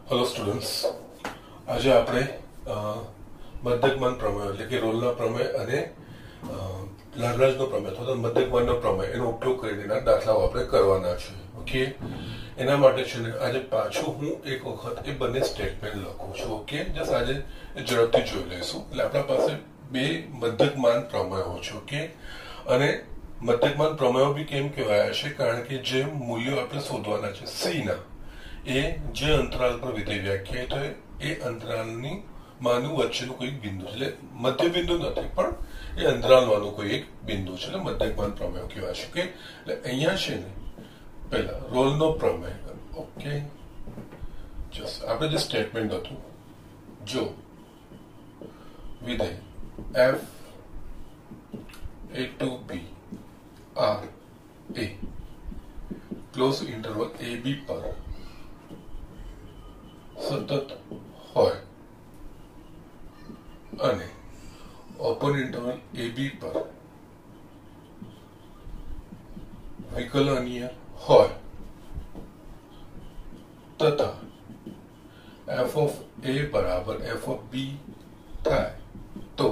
Hello students, आज આપણે મધ્યકમાન પ્રમેય એટલે કે રોલના પ્રમેય અને લાગ્રાંજનો પ્રમેય અથવા તો મધ્યકમાનનો પ્રમેય એનો ઉપયોગ કરીને દાખલાઓ આપણે કરવાના છે. ઓકે, એના માટે છે ને આજે પાછું હું એક વખત એ બંને સ્ટેટમેન્ટ લખું છું. ઓકે, જસ્ટ આજે ઝડપથી જોઈ લઈશું. એટલે આપણા પાસે બે મધ્યકમાન પ્રમેયો છે. ઓકે, અને મધ્યકમાન પ્રમેયો બી કેમ કહેવાયા છે? કારણ કે જે મૂલ્યો આપણે શોધવાના છે સી ના, એ જે અંતરાલ પર વિધેય વ્યાખ્યાયિત હોય એ અંતરાલની માનું વચ્ચેનું કોઈ બિંદુ, એટલે મધ્ય બિંદુ નથી પણ એ અંતરાલમાંનું કોઈ એક બિંદુ છે, એટલે મધ્યકમાન પ્રમેય કહેવાય છે. કે એટલે અહીંયા છે ને પહેલા રોલનો પ્રમેય. ઓકે, જસ્ટ આપણે જે સ્ટેટમેન્ટ હતું, જો વિધેય f a to b r a close interval a b પર સતત હોય અને ઓપન ઇન્ટરવલ a b પર વિકલનીય હોય તથા f of a બરાબર f of b થાય તો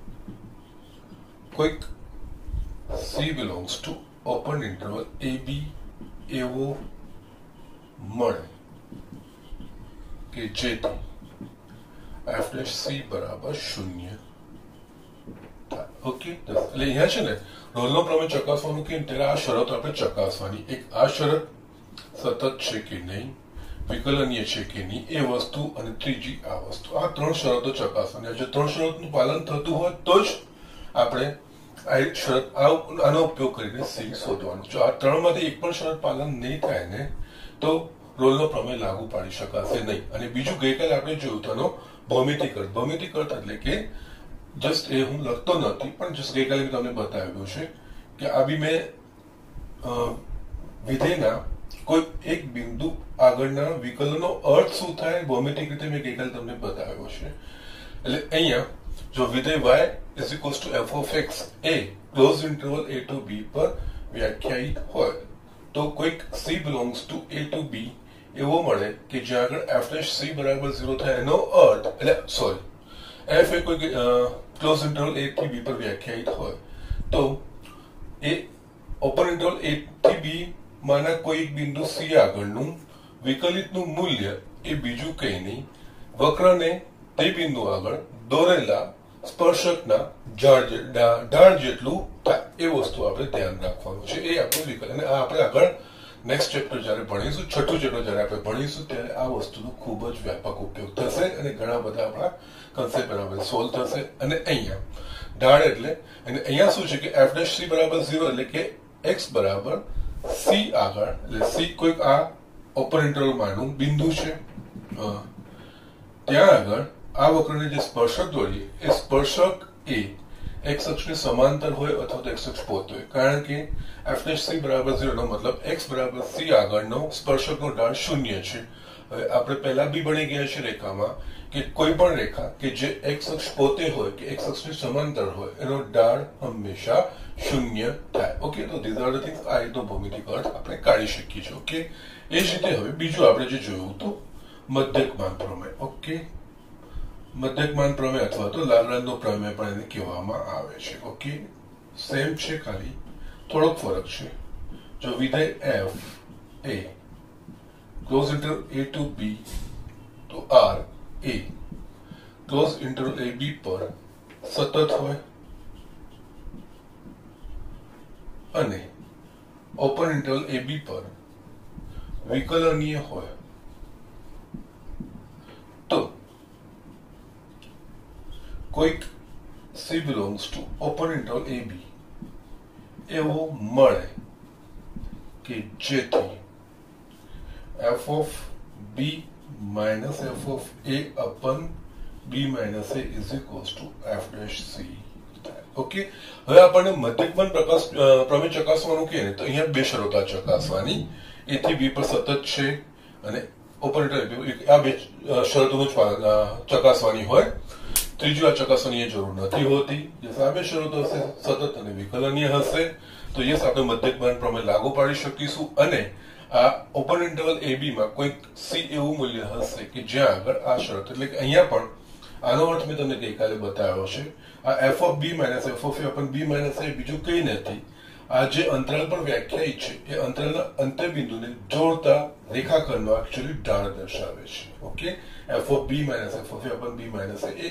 કોઈક c belongs to open interval a b એવો મળે કે જેથી f' c બરાબર 0 થાય. ઓકે, એટલે અહીંયા છે ને રોલનો પ્રમેય ચકાસવાનું કેમ, ત્યારે આ શરતો આપણે ચકાસવાની. એક આ શરત સતત છે કે નહીં, વિકલનીય છે કે નહીં એ વસ્તુ, અને ત્રીજી આ વસ્તુ. આ ત્રણ શરતો ચકાસવાની. જો ત્રણ શરતનું પાલન થતું હોય તો જ આપણે આ એક શરત આનો ઉપયોગ કરીને સી શોધવાનું. જો આ ત્રણમાંથી એક પણ શરત પાલન નહીં થાય ને તો રોલનો પ્રમેય લાગુ પાડી શકાશે નહીં. અને બીજું ગઈકાલે આપણે જોયું તેનો ભૌમિતિક અર્થ. ભૌમિતિક અર્થ એટલે કે જસ્ટ એ હું લખતો નથી પણ જસ્ટ ગઈકાલે મેં તમને બતાવ્યું છે કે આ બી મેં વિધેયના કોઈ એક બિંદુ આગળના વિકલનનો અર્થ શું થાય ભૌમિતિક રીતે મેં ગઈકાલે તમને બતાવ્યો છે. એટલે અહીંયા જો વિધેય y is equals to f of x a close interval a to b પર વ્યાખ્યાયિત હોય તો કોઈક c belongs to a to b એવો મળે કે જ્યાં આગળ f' c બરાબર 0 થાય. એનો અર્થ એટલે સોરી f એ કોઈ ક્લોઝ ઇન્ટરવલ a થી b પર વ્યાખ્યાયિત હોય તો એ ઓપન ઇન્ટરવલ a થી b માના કોઈ બિંદુ c આગળનું વિકલિતનું મૂલ્ય એ બીજું કંઈ નહીં, વક્રને તે બિંદુ આગળ દોરેલા સ્પર્શકના ઢાળ જેટલું થાય એ વસ્તુ આપણે ધ્યાન રાખવાનું છે. એ આપણું વિકલન. અને આ આપણે આગળ નેક્સ્ટ ચેપ્ટર જયારે ભણીશું, છઠ્ઠું ચેપ્ટર જયારે આપણે ભણીશું ત્યારે આ વસ્તુનો ખૂબ જ વ્યાપક ઉપયોગ થશે અને ઘણા બધા આપણા કન્સેપ્ટ બરાબર સોલ્વ થશે. અને અહીંયા ઢાળ એટલે અને અહીંયા શું છે કે f' c બરાબર 0 એટલે કે x બરાબર c આગળ, એટલે c કોઈક આ ઓપન ઇન્ટરવલ માનું બિંદુ છે, ત્યાં આગળ આ વક્રને જે સ્પર્શક દોરીએ એ સ્પર્શક એ x અક્ષને સમાંતર હોય અથવા તો x અક્ષ પોતે હોય. કારણ કે f' c બરાબર 0 નો મતલબ x બરાબર c આગળનો સ્પર્શકનો ઢાળ 0 છે. હવે આપણે પહેલા બી ભણી ગયા છે રેખામાં કે કોઈ પણ રેખા કે જે x અક્ષ પોતે હોય કે x અક્ષની સમાંતર હોય એનો ઢાળ હંમેશા 0 થાય. ઓકે, તો ધીઝ આર ધ થિંગ્સ. આ રીતનો ભૌમિતિક અર્થ આપણે કાઢી શકીએ છીએ. ઓકે, એ જ રીતે હવે બીજું આપણે જે જોયું તો મધ્યકમાન પ્રમેય. ઓકે, મધ્યકમાન પ્રમેય અથવા તો લાગ્રાંજનો પ્રમેય પણ એને કહેવામાં આવે છે. ઓકે, સેમ છે, ખાલી થોડોક ફરક છે. જો વિધેય f એ close interval a to b તો r એ ક્લોઝ ઇન્ટરવલ a b પર સતત હોય અને ઓપન ઇન્ટરવલ a b પર વિકલનીય હોય તો કોઈક c belongs to open interval a b એવો મળે કે જેથી f of b minus f of a upon b minus a is equals to f' c. Okay, હવે આપણને મધ્યકમાન પ્રમેય ચકાસવાનું કે તો અહીંયા બે શરતો ચકાસવાની. a થી b પર સતત છે અને ઓપન ઇન્ટરવલ આ બે શરતોનું ચકાસવાની હોય. ત્રીજું આ ચકાસવાની જરૂર નથી હોતી. જે સામે શરતો હશે સતત અને વિકલનીય હશે તો યસ આપણે મધ્યકમાન પ્રમેય લાગુ પાડી શકીશું અને આ ઓપન ઇન્ટરવલ એ બી માં કોઈક સી એવું મૂલ્ય હશે કે જ્યાં આગળ આ શરત, એટલે કે અહીંયા પણ આનો અર્થ મેં તમને ગઈકાલે બતાવ્યો છે, આ f of b minus f of a upon b minus a બીજું કઈ નથી, આ જે અંતરાલ પર વ્યાખ્યાયિત છે એ અંતરાલના અંત્યબિંદુને જોડતા રેખાખંડનો એકચ્યુઅલી ઢાળ દર્શાવે છે. Okay, f of b minus f of a upon b minus a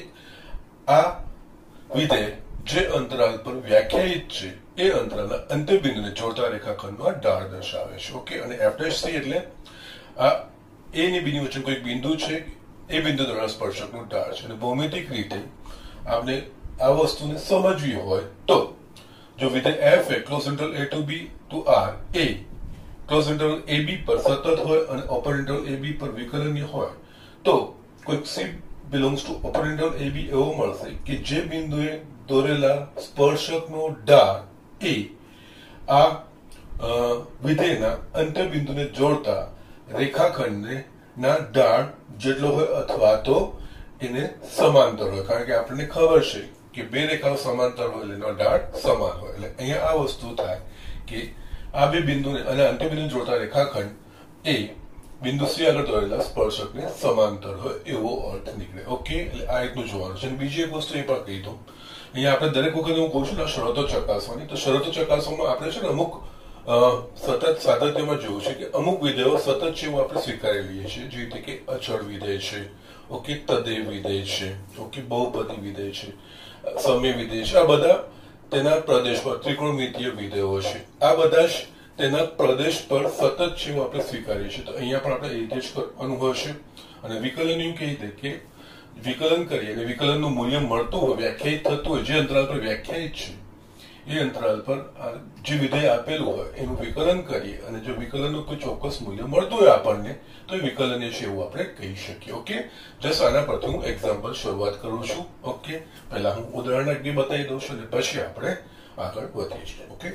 આ વિધેય જે અંતરાલ પર વ્યાખ્યાયિત છે એ અંતરાલના અંત્યબિંદુને જોડતા રેખાખંડનો આ ઢાળ દર્શાવે છે. ઓકે, અને એફ ડેશ સી એટલે આ એ ની બી ની વચ્ચે કોઈ બિંદુ છે, એ બિંદુ દ્વારા સ્પર્શકનું ઢાળ છે. અને ભૌમિતિક રીતે આપણે આ વસ્તુને સમજવી હોય તો જો વિધેય f એ close interval a to b to r એ ક્લોઝ ઇન્ટરવલ a b પર સતત હોય અને ઓપન ઇન્ટરવલ a b પર વિકલનીય હોય તો કોઈક c belongs to open interval a b એવો મળશે કે જે બિંદુએ દોરેલા સ્પર્શકનો ઢાળ એ આ વિધેયના અંત્યબિંદુને જોડતા રેખાખંડને ના ઢાળ જેટલો હોય અથવા તો એને સમાંતર હોય, કારણ કે આપણને ખબર છે કે બે રેખાઓ સમાંતર હોય એટલે એનો ઢાળ સમાન હોય. એટલે અહીંયા આ વસ્તુ થાય કે આ બે બિંદુને અને અંત્યબિંદુને જોડતા રેખાખંડ એ બિંદુ સી આગળ દોરેલા સ્પર્શકને સમાંતર હોય એવો અર્થ નીકળે. ઓકે, એટલે આ રીતનું જોવાનું છે. બીજી એક વસ્તુ એ પણ કહી દઉં, અહીંયા આપણે દરેક વખતે હું કહું છું ને શરતો ચકાસવાની, તો શરતો ચકાસવામાં આપણે છે ને અમુક સતત સાતત્યમાં જોયું છે કે અમુક વિધેયો સતત છે એવું આપણે સ્વીકારી લઈએ છીએ, જે રીતે કે અચળ વિધેય છે, ઓકે, તદેવ વિધેય છે, ઓકે, બહુપદી વિધેય છે, સમય વિધેય છે, આ બધા તેના પ્રદેશ પર ત્રિકોણમિતીય વિધેયો છે, આ બધા જ તેના પ્રદેશ પર સતત છે એવું આપણે સ્વીકારીએ છીએ. તો અહીંયા પણ આપણે એ રીતે જ કરવાનું હોય છે. અને વિકલન એવું કહી દે કે વિકલન કરીએ અને વિકલનનું મૂલ્ય મળતું હોય, વ્યાખ્યાયિત થતું હોય, જે અંતરાલ પર વ્યાખ્યાયિત છે એ અંતરાલ પર જે વિધેય આપેલું હોય એનું વિકલન કરીએ અને જો વિકલનનું કોઈ ચોક્કસ મૂલ્ય મળતું હોય આપણને તો એ વિકલન છે એવું આપણે કહી શકીએ. ઓકે, જસ્ટ આના પરથી હું એક્ઝામ્પલ શરૂઆત કરું છું. ઓકે, પહેલા હું ઉદાહરણ એક બતાવી દઉં છું અને પછી આપણે આગળ વધીએ છીએ. ઓકે,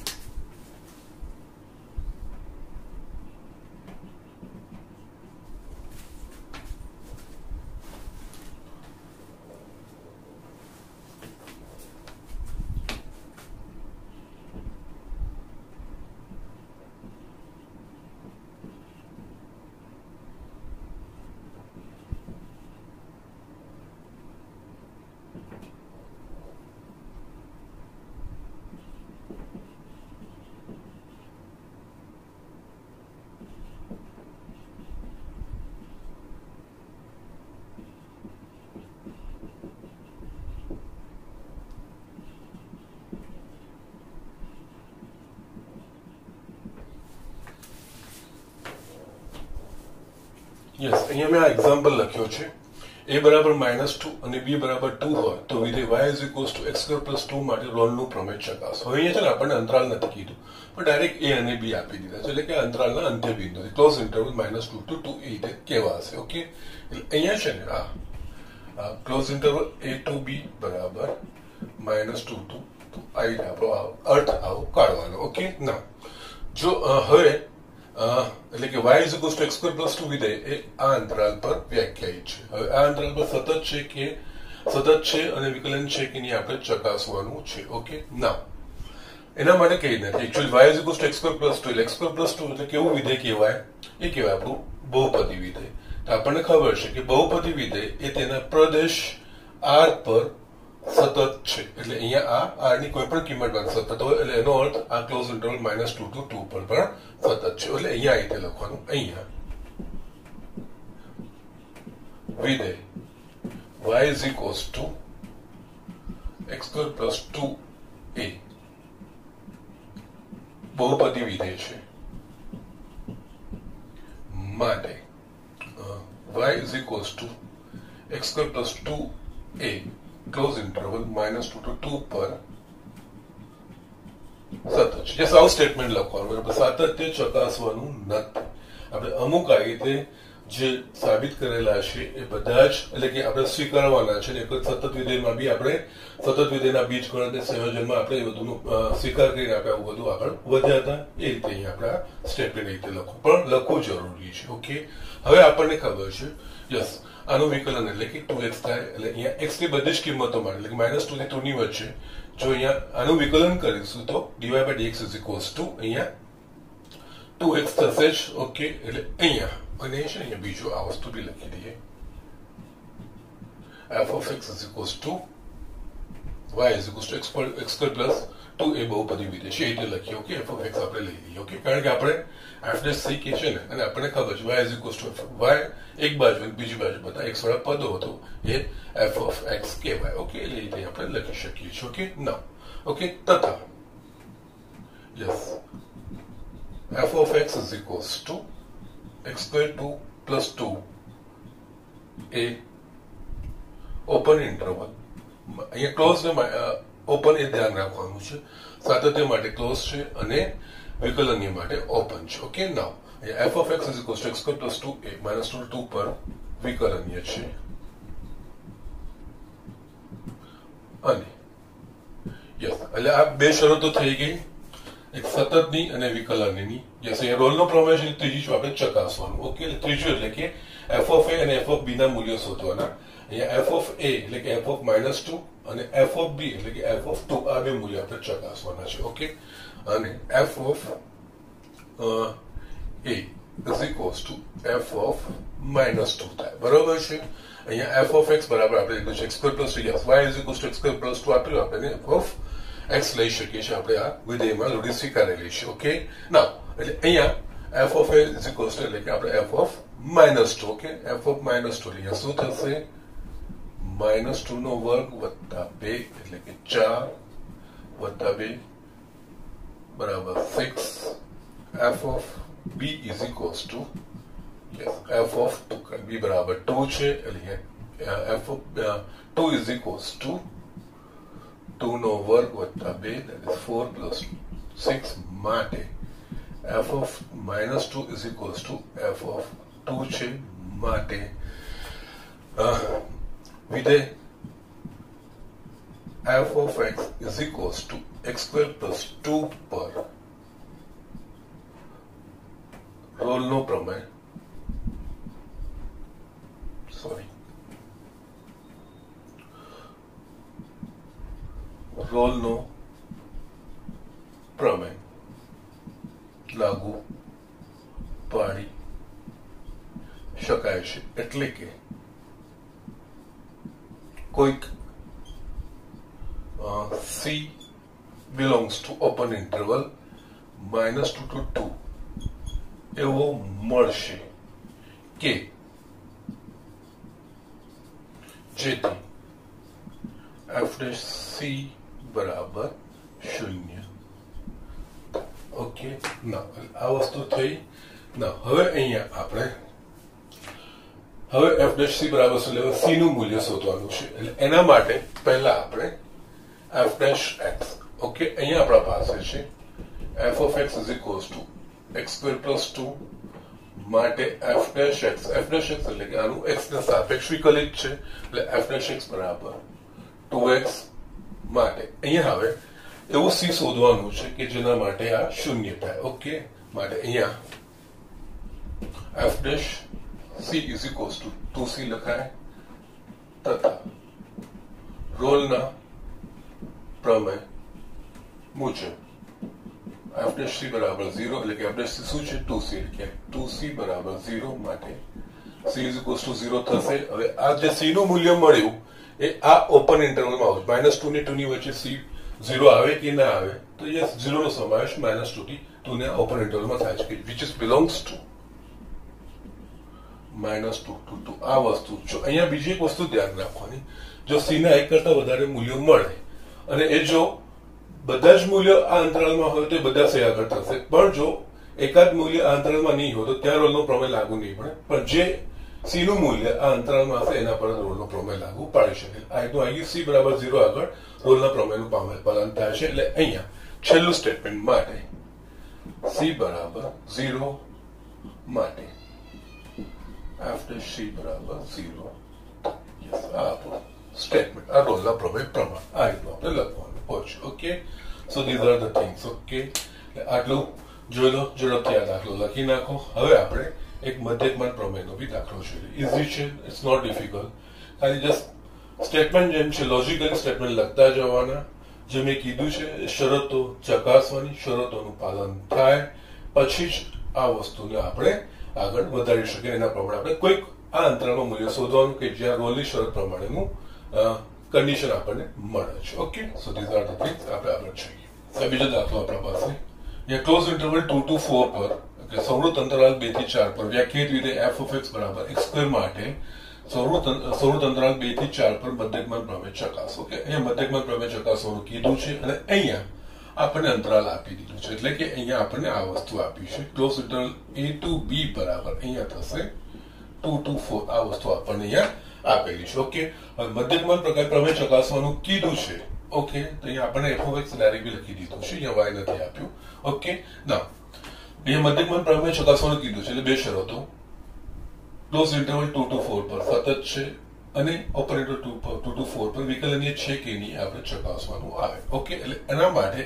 યસ, અહીંયા મેં આ એક્ઝામ્પલ લખ્યો છે. a બરાબર -2 અને b બરાબર 2 હોય તો વિધેય y is equals to x² + 2 માટે રોલનું પ્રમેય ચકાસો. હવે અહીંયા છે ને આપણને અંતરાલ નથી કીધું પણ ડાયરેક્ટ a અને b આપી દીધા છે, એટલે કે અંતરાલના અંત્યબિંદુ ક્લોઝ ઇન્ટરવલ -2 to 2 એ રીતે કહેવાશે. ઓકે, એટલે અહીંયા છે ને આ close interval a to b બરાબર -2 to 2 આ રીતે આપણો અર્થ આવો કાઢવાનો. ઓકે, ના જો હવે એટલે કે y is equals to x² + 2 વિધેય એ આ અંતરાલ પર વ્યાખ્યાયિત છે. હવે આ અંતરાલ પર સતત છે અને વિકલન છે કે નહીં આપણે ચકાસવાનું છે. ઓકે, ના એના માટે કઈ નથી, actually y is equals to x² + 2 એટલે x² + 2 એટલે કેવું વિધેય કહેવાય, એ કહેવાય આપણું બહુપદી વિધેય. તો આપણને ખબર છે કે બહુપદી વિધેય એ તેના પ્રદેશ r પર સતત છે, એટલે અહીંયા આ r ની કોઈ પણ કિંમત સતત હોય એટલે એનો અર્થ આ ક્લોઝ ઇન્ટરવલ -2 to 2 પર પણ સતત છે. એટલે અહીંયા આ રીતે લખવાનું, અહીંયા વિધેય y is equals to x² + 2a બહુપદી વિધેય છે માટે y is equals to x² + 2a close interval -2 to 2 પર સતત છે. જે સાવ સ્ટેટમેન્ટ લખવાનું, આપણે સાતત્ય ચકાસવાનું નથી. આપણે અમુક આ રીતે જે સાબિત કરેલા છે એ બધા જ એટલે કે આપણે સ્વીકારવાના છે. એક સતત વિધેયમાં બી આપણે સતત વિધેયના બીજ ગણતરી સંયોજનમાં આપણે એ બધું સ્વીકાર કરીને આપણે આવું બધું આગળ વધ્યા હતા. એ રીતે અહીંયા આપણે આ સ્ટેટમેન્ટ રીતે લખવું પણ લખવું જરૂરી છે. ઓકે, હવે આપણને ખબર છે યસ આનું વિકલન એટલે કે 2x થાય, એટલે અહીંયા x ની બધી જ કિંમતો માટે એટલે કે -2 થી 2 ની વચ્ચે જો અહીંયા આનું વિકલન કરીશું તો dy/dx ઇઝ ઇક્વલ્સ ટુ અહીંયા 2x થશે જ. ઓકે, એટલે અહીંયા અને છે અહીંયા બીજું આ વસ્તુ બી લખી દઈએ. f of x is equals to y is equals to x square plus 2a બહુપદી વિધેય છે એટલે લખીએ. ઓકે, f of x આપણે લઈ લઈએ. ઓકે, કારણ કે આપણે f dash c કે છે ને અને આપણને ખબર છે y is equals to y એક બાજુ બીજી બાજુ બધા x વાળા પદો હતો એ f of x કહેવાય. ઓકે, એટલે એ રીતે આપણે લખી શકીએ છીએ. ઓકે, ના ઓકે, તથા yes f of x is equals to x square 2 plus 2 a open interval અહીંયા ક્લોઝ ઓપન એ ધ્યાન રાખવાનું છે. સાતત્ય માટે ક્લોઝ છે અને વિકલનીય માટે ઓપન છે. Okay, now f of x is equals to x square plus 2a minus 2 પર વિકલનીય છે અને યસ એટલે આ બે શરતો થઈ ગઈ, એક સતતની અને વિકલનની. યસ, અહીંયા રોલનો પ્રમેય છે, ત્રીજી આપણે ચકાસવાનું. ઓકે, ત્રીજું એટલે કે f of a અને f of b ના મૂલ્યો શોધવાના. અહીંયા f of a એટલે કે f of -2 અને f of b એટલે કે f of 2 આ બે મૂલ્યો આપણે ચકાસવાના છે. ઓકે, અને f of a is equals to f of -2 થાય. બરોબર છે. અહીંયા f of x બરાબર આપણે લખ્યું છે x square plus 2 y is equals to x square plus 2 આપ્યું આપણે f of x લઈ શકીએ છીએ. આપણે આ વિધેયમાં રૂઢિ સ્વીકારેલી છે. ઓકે, નાઉ એટલે અહીંયા f of a is equals to એટલે કે આપણે f of -2. Okay, f of -2 અહીંયા શું થશે? -2 નો વર્ગ વત્તા 2 એટલે કે 4 વત્તા 2 બરાબર 6. f of b is equals to f of 2 b બરાબર 2 છે એટલે f of 2 is equals to 2 નો વર્ગ વત્તા 2 that is 4 plus 6 માટે f of -2 is equals to f of 2 છે માટે વિધેય f of x is equals to x square plus 2 પર રોલનો પ્રમેય રોલનો પ્રમેય લાગુ પાડી શકાય છે. એટલે કે કોઈક c belongs to open interval -2 to 2 એવો મળશે કે જેથી f dash c બરાબર 0. ઓકે, ના આ વસ્તુ થઈ. ના હવે અહીંયા આપણે હવે f dash c બરાબર શું લેવું? c નું મૂલ્ય શોધવાનું છે. એટલે એના માટે પહેલા આપણે f dash x. ઓકે, અહીંયા આપણા પાસે છે f of x is equals to x square plus 2 માટે f dash x એટલે કે આનું x ના સાપેક્ષ વિકલિત છે એટલે f dash x બરાબર 2x માટે અહીંયા હવે એવું c શોધવાનું છે કે જેના માટે આ 0 થાય. ઓકે, માટે અહીંયા f dash c is equals to 2c લખાય તથા રોલના પ્રમેય મુજબ f dash c બરાબર 0 એટલે કે f dash c શું છે? 2c એટલે કે 2c બરાબર 0 માટે c is equals to 0 થશે. હવે આ જે c નું મૂલ્ય મળ્યું એ આ ઓપન ઇન્ટરવલમાં આવશે. -2 ને 2 ની વચ્ચે c 0 આવે કે ના આવે? તો યસ, 0 નો સમાવેશ -2 થી 2 ને ઓપન ઇન્ટરવલમાં થાય છે which is belongs to -2 to 2. આ વસ્તુ જો અહીંયા બીજી એક વસ્તુ ધ્યાન રાખવાની, જો c ના એક કરતા વધારે મૂલ્યો મળે અને એ જો બધા જ મૂલ્યો આ અંતરાલમાં હોય તો બધા c આગળ થશે, પણ જો એકાદ મૂલ્ય આ અંતરાલમાં નહીં હોય તો ત્યાં રોલનો પ્રમેય લાગુ નહીં પડે. પણ જે c નું મૂલ્ય આ અંતરાલમાં હશે એના પર રોલનો પ્રમેય લાગુ પાડી શકે. આ એટલું આવી c બરાબર 0 આગળ રોલના પ્રમેયનું પાલન થાય છે. એટલે અહીંયા છેલ્લું સ્ટેટમેન્ટ માટે c બરાબર 0 માટે f dash c બરાબર 0. યસ, આ સ્ટેટમેન્ટ આ રોલના પ્રમેય પ્રમાણ આ રીતનું આપણે લખવાનું હોય. Okay, so these are the things. Okay, આટલું જોઈ લો, ઝડપથી આ દાખલો લખી નાખો. હવે આપણે એક મધ્યકમાન પ્રમેયનો બી દાખલો છે. ઇઝી છે, ઇટ્સ નોટ ડિફિકલ્ટ. ખાલી જસ્ટ સ્ટેટમેન્ટ જેમ છે લોજિકલી સ્ટેટમેન્ટ લખતા જવાના. જે મેં કીધું છે શરતો ચકાસવાની, શરતોનું પાલન થાય પછી જ આ વસ્તુને આપણે આગળ વધારી શકીએ. એના પ્રમાણે આપણે કોઈક આ અંતરાલમાં મૂલ્ય શોધવાનું કે જ્યાં રોલની શરત પ્રમાણેનું કન્ડિશન આપણને મળે છે. Okay, so these are the things. આપણે આગળ જઈએ. બીજો દાખલો આપણા પાસે ક્લોઝ ઇન્ટરવલ 2 to 4 પર સંવૃત અંતરાલ 2 થી 4 પર વ્યાખ્યાયિત વિધેય f of x બરાબર x² માટે સંવૃત અંતરાલ 2 થી 4 પર મધ્યકમાન પ્રમેય ચકાસો. ઓકે, અહીંયા મધ્યકમાન પ્રમેય ચકાસવાનું કીધું છે અને અહીંયા આપણને અંતરાલ આપી દીધું છે. એટલે કે અહીંયા આપણને આ વસ્તુ આપી છે close interval a to b બરાબર અહીંયા થશે 2 to 4. આ વસ્તુ આપણને અહીંયા આપેલી છે. ઓકે, હવે મધ્યકમાન પ્રમેય ચકાસવાનું કીધું છે. ઓકે, તો અહીંયા આપણને f of x ડાયરેક્ટલી લખી દીધું છે, અહીંયા y નથી આપ્યું. ઓકે, ના અહીંયા મધ્યકમાન પ્રમેય ચકાસવાનું કીધું છે એટલે બે શરતો ક્લોઝ ઇન્ટરવલ 2 to 4 પર સતત છે અને ઓપન ઇન્ટરવલ 2 to 4 પર વિકલનીય છે કે નહીં આપણે ચકાસવાનું આવે. ઓકે, એટલે એના માટે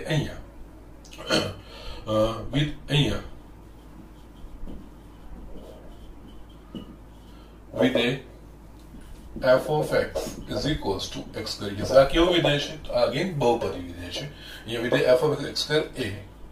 અહીંયા વિધેય f of x is equals to x². આ કેવું વિધેય છે? આ અગેન બહુપદી વિધેય છે. અહીંયા વિધેય f of x² એ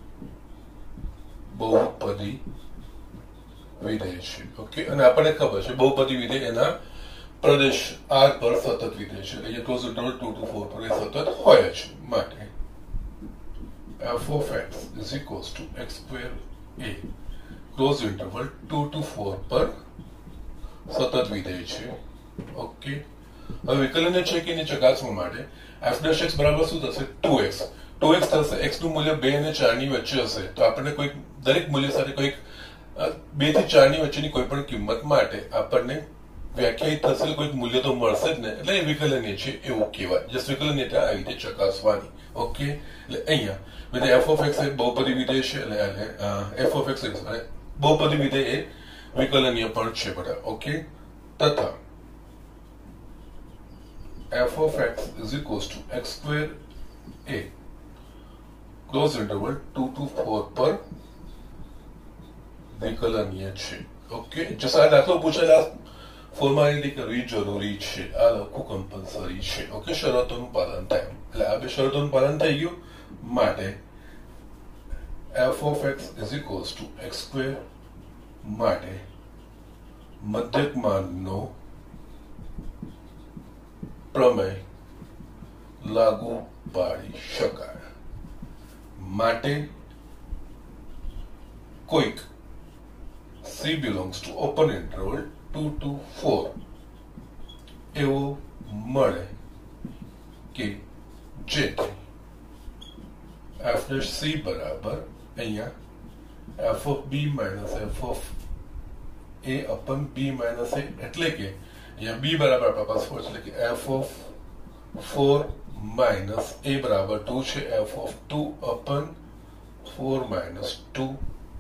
બહુપદી વિધેય છે. ઓકે, અને આપણને ખબર છે બહુપદી વિધેય એના પ્રદેશ r પર સતત વિધેય છે. એટલે ક્લોઝ ઇન્ટરવલ 2 to 4 પર એ સતત હોય છે. માટે f of x is equals to x² a close interval 2 to 4 પર સતત વિધેય છે. ઓકે, હવે વિકલન છે કે નહીં ચકાસવા માટે f' બરાબર શું થશે? 2x. 2x થશે. x નું મૂલ્ય 2 અને 4 ની વચ્ચે હશે તો આપણને કોઈ દરેક મૂલ્ય સાથે કોઈક 2 થી 4 ની વચ્ચેની કોઈ પણ કિંમત માટે આપણને વ્યાખ્યાયિત થશે કોઈક મૂલ્ય તો મળશે જ ને, એટલે એ વિકલનીય છે એવું કહેવાય. જસ્ટ વિકલનીયતા આવી રીતે ચકાસવાની. ઓકે, એટલે અહીંયા વિધેય f of x એ બહુપદી વિધેય છે એટલે f of x બહુપદી વિધેય એ વિકલનીય પણ છે બધા. ઓકે, તથા f of x is equals to x² a close interval 2 to 4 પર વિકલનીય છે. ઓકે, જો આ દાખલો પૂછેલા ફોર્માલિટી કરવી જરૂરી છે, આ લખવું કમ્પલસરી છે. ઓકે, શરતોનું પાલન થાય એટલે આ બે શરતોનું પાલન થઈ ગયું માટે f of x is equals to x² માટે મધ્યકમાનનો પ્રમેય લાગુ પાડી શકાય. માટે કોઈક c belongs to open interval 2 to 4 એવો મળે કે જેથી f' c બરાબર અહીંયા f of b minus f of a upon b minus a એટલે કે અહીંયા b બરાબર આપણા પાસે 4 એટલે કે f of 4 minus a બરાબર 2 છે, f of 2 upon 4 minus 2.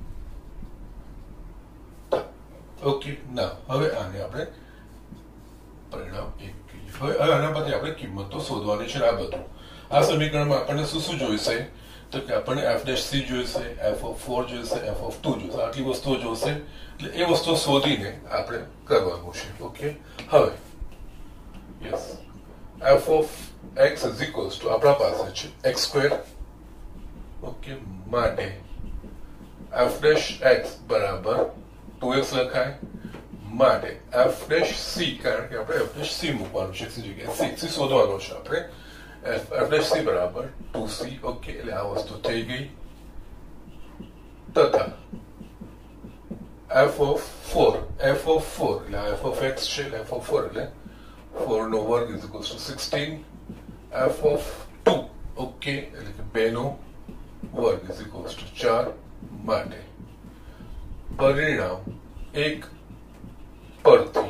Okay, ના હવે આને આપણે પરિણામ 1 કહીએ. હવે આના પરથી આપણે કિંમતો શોધવાની છે. આ બધું આ સમીકરણમાં આપણને શું શું જોઈશે તો કે આપણને f' c જોઈશે, f of 4 જોઈશે, f of 2 જોઈશે. આટલી વસ્તુઓ જોઈશે એટલે એ વસ્તુઓ શોધીને આપણે કરવાનું છે. ઓકે, હવે yes f of x is equals to આપણા પાસે છે x². ઓકે, માટે f' x બરાબર 2x લખાય. માટે f' c કારણ કે આપણે f' c મૂકવાનું છે જગ્યાએ c શોધવાનો છે આપણે. f' c બરાબર 2c. ઓકે, એટલે આ વસ્તુ થઈ ગઈ. તથા f of 4 એટલે f of x છે એટલે f of 4 એટલે 4 નો વર્ગ is equals to 16. f of 2 okay એટલે કે 2 નો વર્ગ is equals to 4. માટે પરિણામ 1 પરથી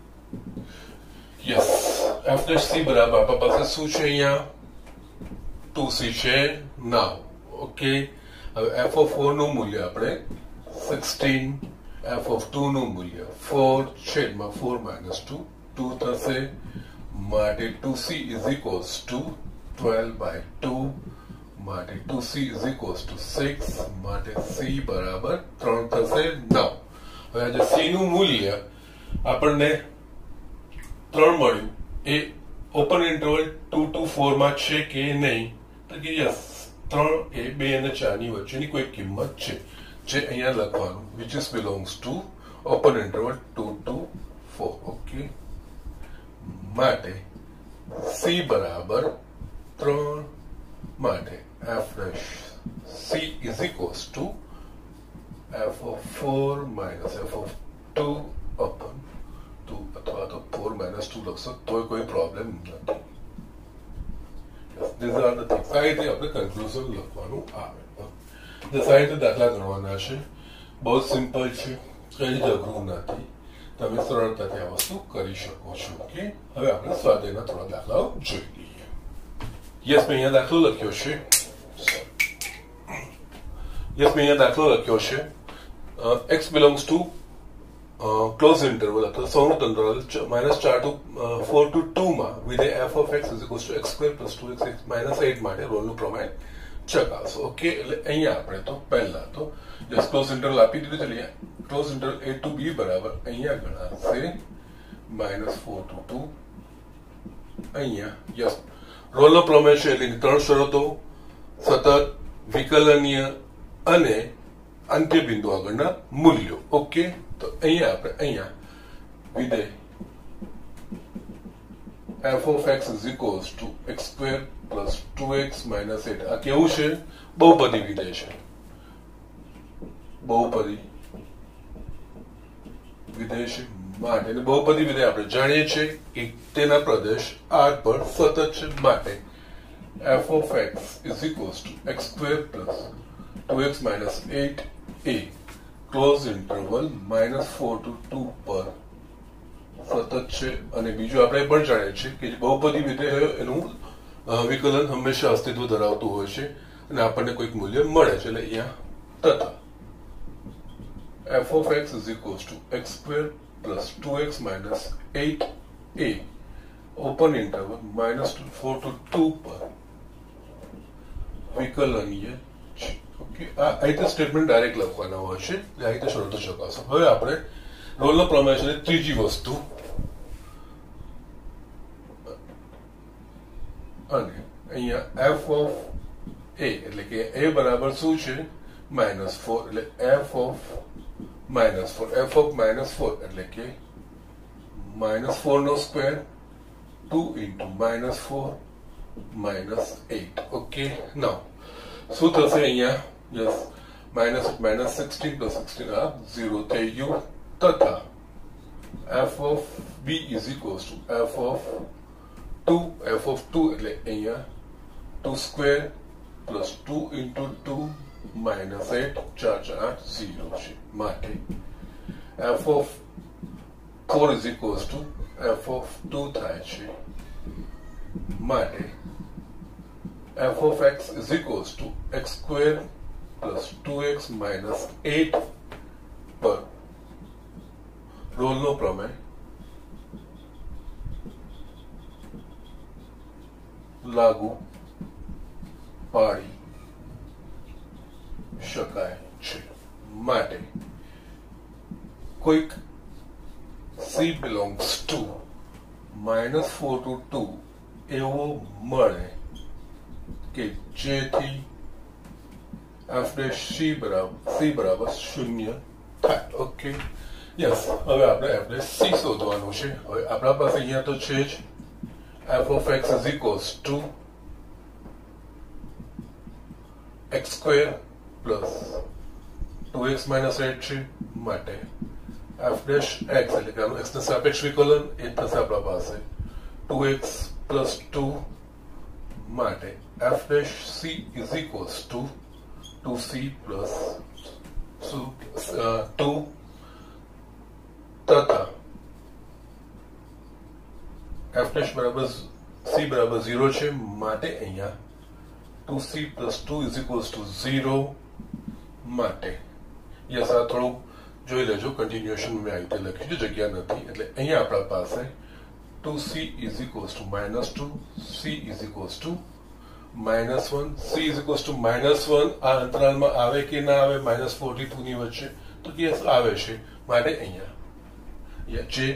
યસ f' c બરાબર આપણા પાસે શું છે અહીંયા 2c છે. નાવ ઓકે, હવે f of 4 નું મૂલ્ય આપણે 16, f of 2 નું મૂલ્ય 4 છેદમાં 4 minus 2 થશે. માટે 2c is equals to 12/2. માટે 2c is equals to 6. માટે c બરાબર 3 થશે. 9. હવે આજે c નું મૂલ્ય આપણને 3 મળ્યું એ ઓપન ઇન્ટરવલ 2 to 4 માં છે કે નહીં તો કે યસ 3 એ 2 અને 4 ની વચ્ચેની કોઈ કિંમત છે. જે અહીંયા લખવાનું which is belongs to open interval 2 to 4 okay માટે c બરાબર 3 માટે f dash c is equals to f of 4 minus f of 2 upon 2 અથવા તો 4 minus 2 લખશો તો કોઈ પ્રોબ્લેમ નથી. these are the things. આ રીતે આપણે કન્ક્લુઝન લખવાનું આવે. આ રીતે દાખલા ગણવાના છે. બહુ સિમ્પલ છે, કઈ જ અઘરું નથી. તમે સરળતાથી આ વસ્તુ કરી શકો છો. ઓકે, હવે આપણે સ્વાધ્યાયના થોડા દાખલાઓ જોઈ લઈએ. યસ, મેં અહીંયા દાખલો લખ્યો છે. x belongs to close interval અથવા સૌનું અંતરાલ -4 to 4 to 2 માં વિધેય f of x is equals to x square plus 2x -8 માટે રોલનું પ્રમેય ચકાસો. ઓકે, એટલે અહીંયા આપણે તો પહેલા તો જસ્ટ ક્લોઝ ઇન્ટરવલ આપી દીધું છે. એટલે close interval a to b બરાબર અહીંયા ગણાશે -4 to 2. અહીંયા યસ રોલનો પ્રમેય છે એટલે ત્રણ શરતો સતત, વિકલનીય અને અંત્ય બિંદુ આગળના મૂલ્યો. ઓકે, તો અહીંયા આપણે અહીંયા વિધેય f of x is equals to x square plus 2x minus 8 આ કેવું છે? બહુપદી વિધેય છે. બહુપદી વિધેય છે માટે બહુપદી વિધેય આપણે જાણીએ છીએ કે તેના પ્રદેશ r પર સતત છે. માટે f of x is equals to x square plus 2x minus 8a close interval -4 to 2 પર સતત છે. અને બીજું આપણે પણ જાણીએ છીએ કે બહુપદી વિધેય એનું વિકલન હંમેશા અસ્તિત્વ ધરાવતું હોય છે અને આપણને કોઈક મૂલ્ય મળે છે. એટલે અહીંયા તથા f of x is equals to x square plus 2x minus 8a open interval -4 to 2 પર વિકલનીય છે. ઓકે, આ રીતે સ્ટેટમેન્ટ ડાયરેક્ટ લખવાના હોય છે. આ રીતે શરતો ચકાસો. હવે આપણે રોલનો પ્રમેય છે ત્રીજી વસ્તુ અને અહીંયા f of a એટલે કે a બરાબર શું છે? -4 એટલે f of -4 એટલે કે -4 નો સ્ક્વેર 2 into -4 -8. ઓકે, નાઉ શું થશે અહીંયા? યસ, -16 plus 16 આ 0 થઈ ગયું. તથા f of b is equals to f of 2 એટલે અહીંયા 2 square plus 2 into 2 minus 8 4 8 0 છે. માટે f of 4 is equals to f of 2 થાય છે. માટે f of x is equals to x square plus 2x minus 8 પર રોલનો પ્રમેય લાગુ પાડી શકાય છે. માટે કોઈક c belongs to -4 to 2 એવો મળે કે જેથી f dash c બરાબર 0 થાય. ઓકે, યસ, હવે આપણે f dash c શોધવાનું છે. હવે આપણા પાસે અહીંયા તો છે જ f of x is equals to x square plus 2x minus 8 છે. માટે f dash x એટલે કે આનું x ના સાપેક્ષ વિકલન એ થશે આપણા પાસે 2x plus 2 માટે f dash c is equals to 2c plus 2 તથા f dash બરાબર c બરાબર 0 છે. માટે અહીંયા 2c plus 2 is equals to 0. માટે યસ, આ થોડું જોઈ લેજો, કન્ટિન્યુએશન મેં આ રીતે લખ્યું છે, જગ્યા નથી. એટલે અહીંયા આપણા પાસે 2c is equals to -2, c is equals to -1, c is equals to -1 આ અંતરાલમાં આવે કે ના આવે? -4 થી 2 ની વચ્ચે તો યસ આવે છે. માટે અહીંયા જે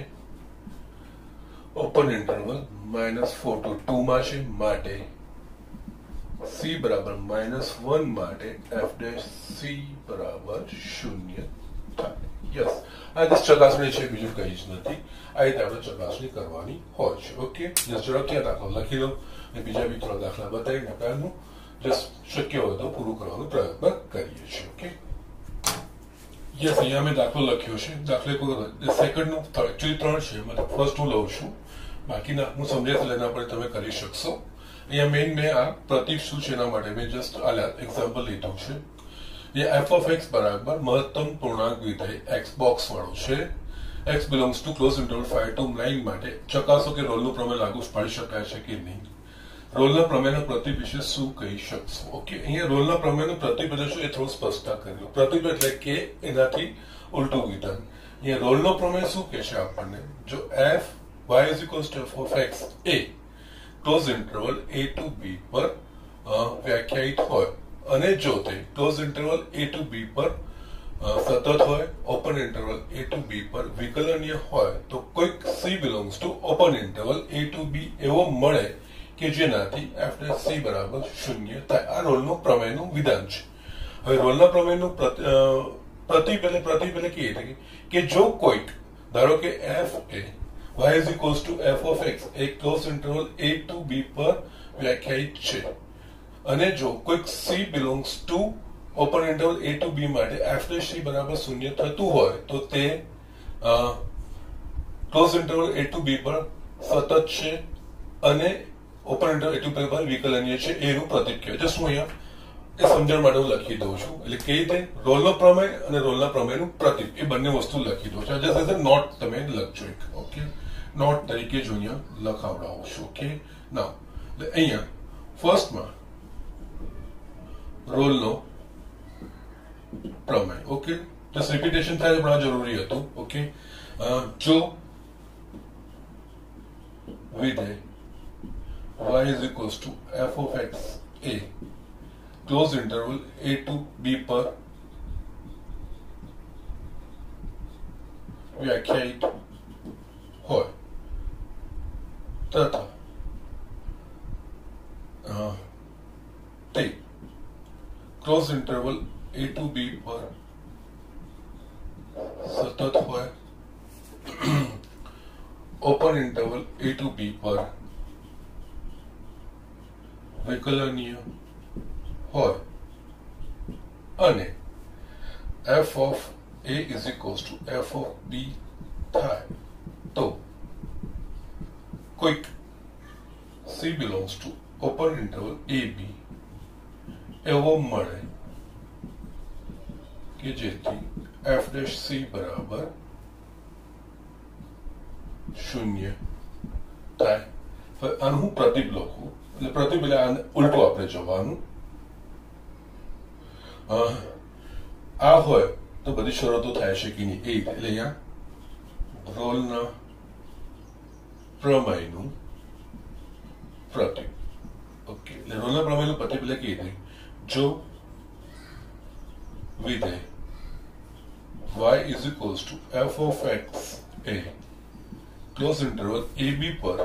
ઓપન ઇન્ટરવલ -4 to 2 માં છે. માટે c બરાબર -1 માટે f ડેશ c બરાબર 0 થાય. યસ, આ જ ચકાસણી છે, બીજું કંઈ જ નથી. આ રીતે આપણે ચકાસણી કરવાની હોય છે. ઓકે, જસ્ટ ઝડપથી દાખલો લખી લો અને બીજા બી 3 દાખલા બતાવીને આપણે જસ્ટ શક્ય હોય તો પૂરું કરવાનો પ્રયત્ન કરીએ છીએ. ઓકે, યસ, અહીંયા મેં દાખલો લખ્યો છે. દાખલે સેકન્ડનું એકચ્યુઅલી 3 છે, મતલબ ફર્સ્ટ હું લઉં છું, બાકીના હું સમજાવીશ એટલે એના પર તમે કરી શકશો. અહીંયા મેં આ પ્રતીક શું છે એના માટે મેં જસ્ટ એક્ઝામ્પલ લીધું છે. એ f of x બરાબર મહત્તમ પૂર્ણાંક વિધેય x બોક્સ વાળો છે. x belongs to close interval 5 to 9 માટે ચકાસો કે રોલનું પ્રમેય લાગુ પાડી શકાય છે કે નહીં. રોલના પ્રમેયના પ્રતીક વિશે શું કહી શકશો? ઓકે, અહીંયા રોલના પ્રમેયનું પ્રતીક એટલે શું એ થોડું સ્પષ્ટતા કરી લો. પ્રતીક એટલે કે એનાથી ઉલટું વિધાન. અહીંયા રોલનો પ્રમેય શું કહે છે આપણને? જો f y is equals to f of x a close interval a to b પર વ્યાખ્યાયિત હોય અને જો તે close interval a to b પર સતત હોય, open interval a to b પર વિકલનીય હોય તો કોઈક c belongs to open interval a to b એવો મળે કે જેનાથી f c બરાબર 0 થાય. આ રોલનો પ્રમેયનું વિધાન છે. હવે રોલના પ્રમેયનું પ્રતીક એટલે કે જો કોઈક, ધારો કે f એ y is equals to f of x એક close interval a to b પર વ્યાખ્યાયિત છે અને જો કોઈક c belongs to open interval a to b માટે f c બરાબર 0 થતું હોય તો તે close interval a to b પર સતત છે અને open interval a to b પર વિકલનીય છે. એનું પ્રતીક કહેવાય. જસ્ટ હું અહીંયા એ સમજણ માટે હું લખી દઉં છું. એટલે કઈ રીતે રોલનો પ્રમેય અને રોલના પ્રમેયનું પ્રતીક એ બંને વસ્તુ લખી દઉં છું. જસ્ટ એઝ નોટ તમે લખજો એક. ઓકે, નોટ તરીકે જો અહીંયા લખાવડાવું છું. ઓકે, નાઉ અહીંયા ફર્સ્ટમાં રોલનો પ્રમેય. ઓકે, જસ્ટ રિપીટેશન થાય પણ આ જરૂરી હતું. ઓકે, જો વિધેય y is equals to f of x a close interval a to b પર વ્યાખ્યાયિત હોય તથા તે close interval a to b પર સતત હોય, open interval a to b પર વિકલનીય હોય અને f of a is equals to f of b થાય તો કોઈક c belongs to open interval a b એવો મળે કે જેથી f dash c બરાબર 0 થાય. હવે આનું હું પ્રતીક લખું એટલે પ્રતીક એટલે આને ઉલટું આપણે જવાનું. આ હોય તો બધી શરતો થાય છે કે નહીં એ રીતે. એટલે અહીંયા રોલના પ્રમેયનું પ્રતીક. ઓકે, એટલે રોલના પ્રમેયનું પ્રતીક એટલે કે જો વિધેય y is equals to f of x a close interval a b પર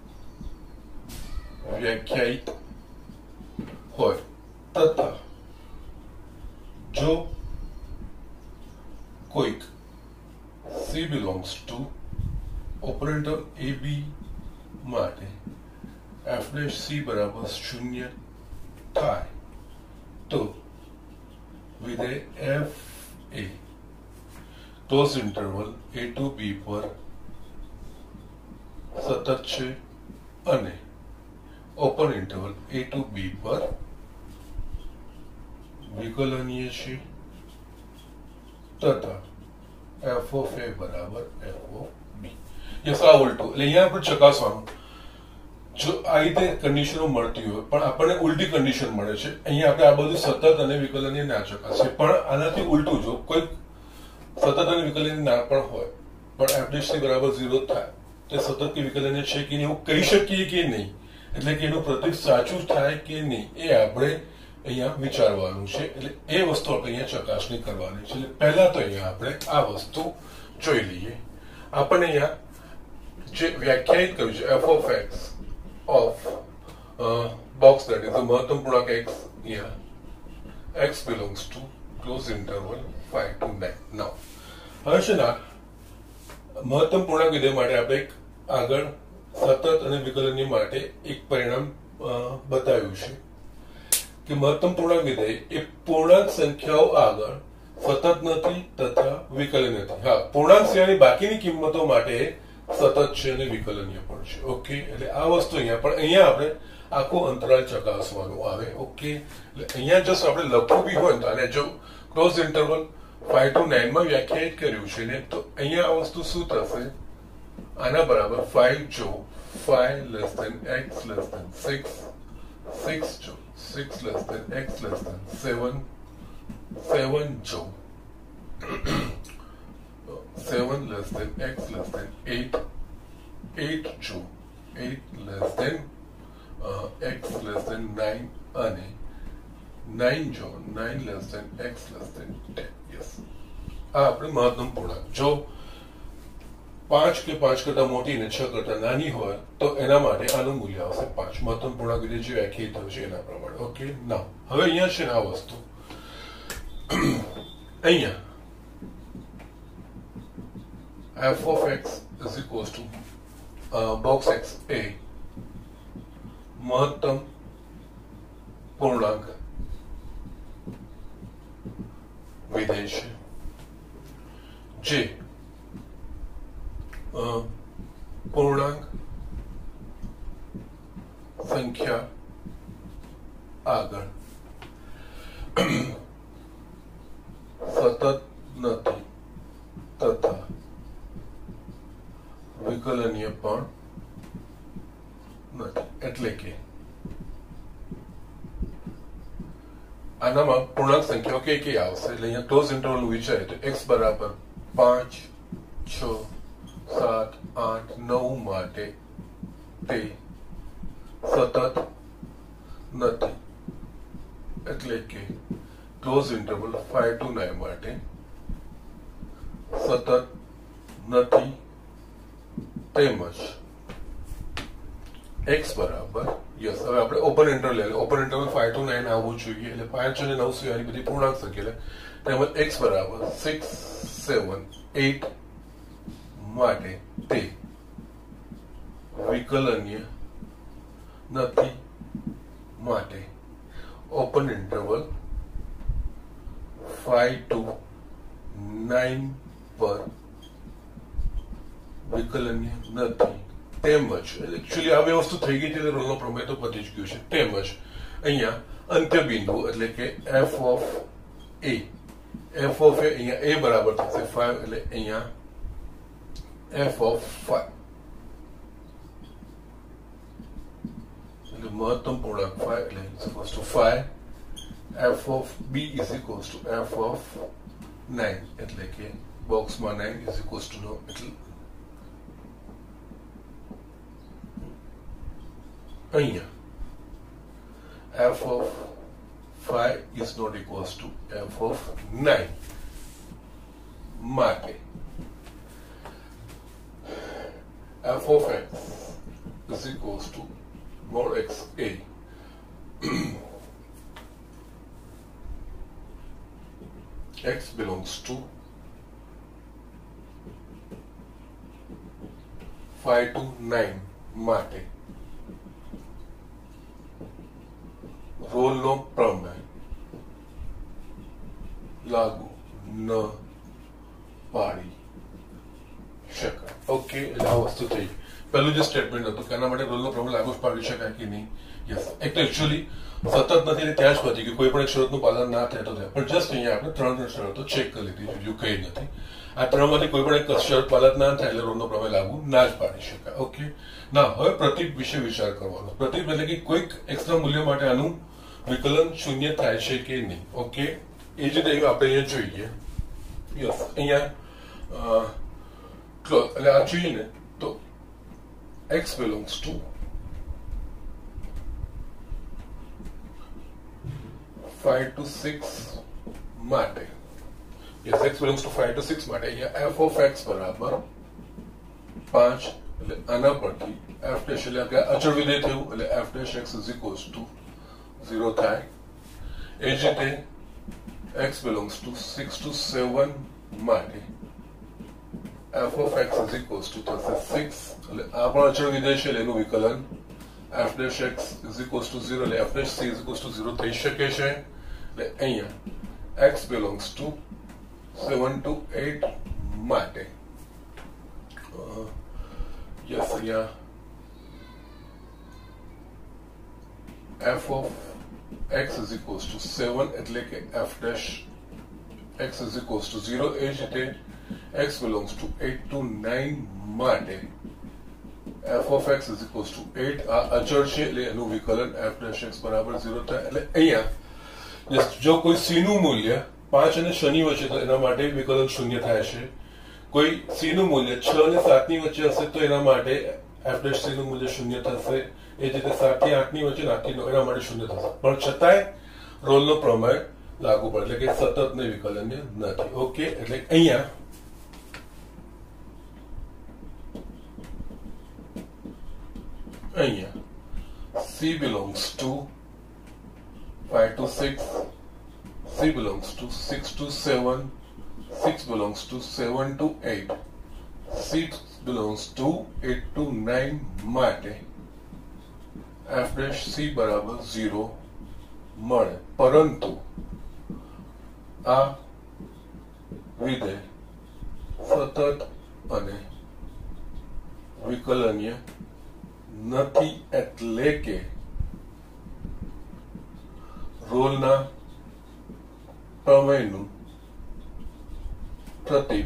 વ્યાખ્યાયિત હોય તથા જો કોઈક c belongs to open interval a b માટે f dash c બરાબર 0 થાય તો વિધેય f a close interval a to b પર સતત છે અને open interval a to b પર વિકલનીય છે તથા f of a બરાબર f of b. યસ, આ ઉલટું. એટલે અહીંયા આપણે ચકાસવાનું જો આ રીતે કન્ડિશનો મળતી હોય પણ આપણને ઉલટી કન્ડિશન મળે છે. અહીંયા આપણે આ બધું સતત અને વિકલનીય ના ચકાસીએ પણ આનાથી ઉલટું જો કોઈ સતત અને વિકલનીય ના પણ હોય પણ f dash c બરાબર 0 થાય તે સતત કે વિકલનીય છે કે નહીં એવું કહી શકીએ કે નહીં. એટલે કે એનું પ્રતીક સાચું થાય કે નહીં એ આપણે અહીંયા વિચારવાનું છે. એટલે એ વસ્તુ આપણે અહીંયા ચકાસણી કરવાની છે. એટલે પહેલા તો અહીંયા આપણે આ વસ્તુ જોઈ લઈએ. આપણને અહીંયા જે વ્યાખ્યાયિત કર્યું છે f of x of box that is the મહત્તમ પૂર્ણાંક x here x belongs to close interval 5 to 9. now હવે છે ને મહત્તમ પૂર્ણાંક વિધેય માટે આપણે આગળ સતત અને વિકલનની માટે એક પરિણામ બતાવ્યું છે કે મહત્તમ પૂર્ણાંક વિધેય એ પૂર્ણાંક સંખ્યાઓ આગળ સતત નથી તથા વિકલન નથી. હા, પૂર્ણાંક સિવાયની બાકીની કિંમતો માટે સતત છે અને વિકલનીય પણ છે. ઓકે, એટલે આ વસ્તુ અહીંયા પણ અહીંયા આપણે આખો અંતરાલ ચકાસવાનું આવે. ઓકે, એટલે અહીંયા જસ્ટ આપણે લખવું બી હોય તો અને જો ક્લોઝ ઇન્ટરવલ 5 to 9 માં વ્યાખ્યાયિત કર્યું છે ને તો અહીંયા આ વસ્તુ શું થશે, આના બરાબર 5 જો 5 less than x less than 6, 6 જો 6 less than x less than 7, 7 જો 7 less than x less than 8, 8 જો 8 less than x less than 9 અને 9 જો 9 less than x less than 10. Yes, આ આપણે મહત્તમ પૂર્ણાંક. જો 5 કે 5 કરતા મોટી ને 6 કરતા નાની હોય તો એના માટે આનું મૂલ્ય આવશે 5. મહત્તમ પૂર્ણાંક વિધેય જે વ્યાખ્યાયિત થયું છે એના પ્રમાણે. ઓકે, ના હવે અહીંયા છે ને આ વસ્તુ અહીંયા f of x is equals to box x a મહત્તમ પૂર્ણાંક વિધેય છે જે પૂર્ણાંક સંખ્યા આગળ સતત નથી તથા વિકલનીય પણ નથી. એટલે કે આનામાં પૂર્ણાંક સંખ્યાઓ કઈ કઈ આવશે, એટલે અહીંયા ક્લોઝ ઇન્ટરવલ નું વિચારે તો x બરાબર 5, 6, 7, 8, 9 માટે તે સતત નથી. એટલે કે ક્લોઝ ઇન્ટરવલ 5 to 9 માટે સતત નથી. તેમજ x બરાબર યસ, હવે આપણે ઓપન ઇન્ટરવલ લઈએ. ઓપન ઇન્ટરવલ 5 to 9 આવવું જોઈએ, એટલે 5 અને 9 સિવાયની બધી પૂર્ણાંક સંખ્યા. તેમજ x બરાબર 6, 7, 8 માટે તે વિકલનીય નથી. માટે ઓપન ઇન્ટરવલ 5 to 9 પર વિકલનીય નથી. તેમજ એકચ્યુઅલી આ બે વસ્તુ થઈ ગઈ છે એટલે રોલનો પ્રમેય તો પતી જ ગયું છે. તેમજ અહીંયા અંત્ય બિંદુ એટલે કે f of a અહીંયા a બરાબર થશે 5, એટલે અહીંયા f of 5 એટલે મહત્તમ પૂર્ણાંક 5 એટલે is equals to 5. f of b is equals to f of 9 એટલે કે બોક્સમાં 9 is equals to no, એટલે અહીંયા f of 5 is not equals to f of 9 માટે f of x is equals to mod x a x belongs to 5 to 9 માટે રોલનો પ્રમેય લાગુ ન પાડી શકાય. ઓકે, એટલે આ વસ્તુ થઈ. પહેલું જે સ્ટેટમેન્ટ હતું કે આના માટે રોલનો પ્રમેય લાગુ પાડી શકાય કે નહીં. યસ, એક તો એકચ્યુઅલી સતત નથી એટલે ત્યાં જ પતી કે કોઈ પણ એક શરતનું પાલન ના થાય તો થાય. પણ જસ્ટ અહીંયા આપણે 3 શરતો ચેક કરી લીધી, બીજું કઈ નથી. આ 3 માંથી કોઈ પણ એક શરત પાલન ના થાય એટલે રોલનો પ્રમેય લાગુ ના જ પાડી શકાય. ઓકે, ના હવે પ્રતીક વિશે વિચાર કરવાનો. પ્રતીક એટલે કે કોઈક એક્સના મૂલ્ય માટે આનું વિકલન શૂન્ય થાય છે કે નહીં. ઓકે, એ જ રીતે આપણે અહીંયા જોઈએ. યસ, અહીંયા એટલે આ જોઈએ ને તો x belongs to 5 to 6 માટે. Yes, x belongs to 5 to 6 માટે અહીંયા f of x બરાબર 5, એટલે આના પરથી f ડેશ એટલે કે અચળ વિધેય થયું એટલે f dash x is equals to 0 થાય. એ જ રીતે x belongs to 6 to 7 માટે f of x is equals to 6 એટલે આ પણ અચળ વિધેય છે એનું વિકલન f dash x is equals to 0 એટલે f dash c is equals to 0 થઈ શકે છે. એટલે અહીંયા x belongs to 7 to 8 માટે યસ અહીંયા f of x is equals to 7 એટલે કે f dash x is equals to 0. એ જ રીતે x belongs to 8 to 9 માટે f of x is equals to 8 આ અચળ છે એટલે એનું વિકલન f dash x બરાબર 0 થાય. એટલે અહીંયા જો કોઈ c નું મૂલ્ય 5 અને 6 ની વચ્ચે તો એના માટે વિકલન 0 થાય છે. કોઈ c નું મૂલ્ય 6 અને 7 ની વચ્ચે હશે તો એના માટે f dash c નું મૂલ્ય 0 થશે. એ જ રીતે 7 થી 8 ની વચ્ચે 8 થી 9 એના માટે 0 થશે. પણ છતાંય રોલનો પ્રમેય લાગુ પડે એટલે કે સતત ને વિકલનીય નથી. ઓકે, એટલે અહીંયા C belongs to 5 to 6, C belongs to 6 to 7, 6 belongs to 7 to 8, 6 belongs to 8 to 9 માટે f dash c બરાબર 0 મળે. પરંતુ આ વિધેય સતત અને વિકલનીય નથી એટલે કે રોલના પ્રમેયનું પ્રતીક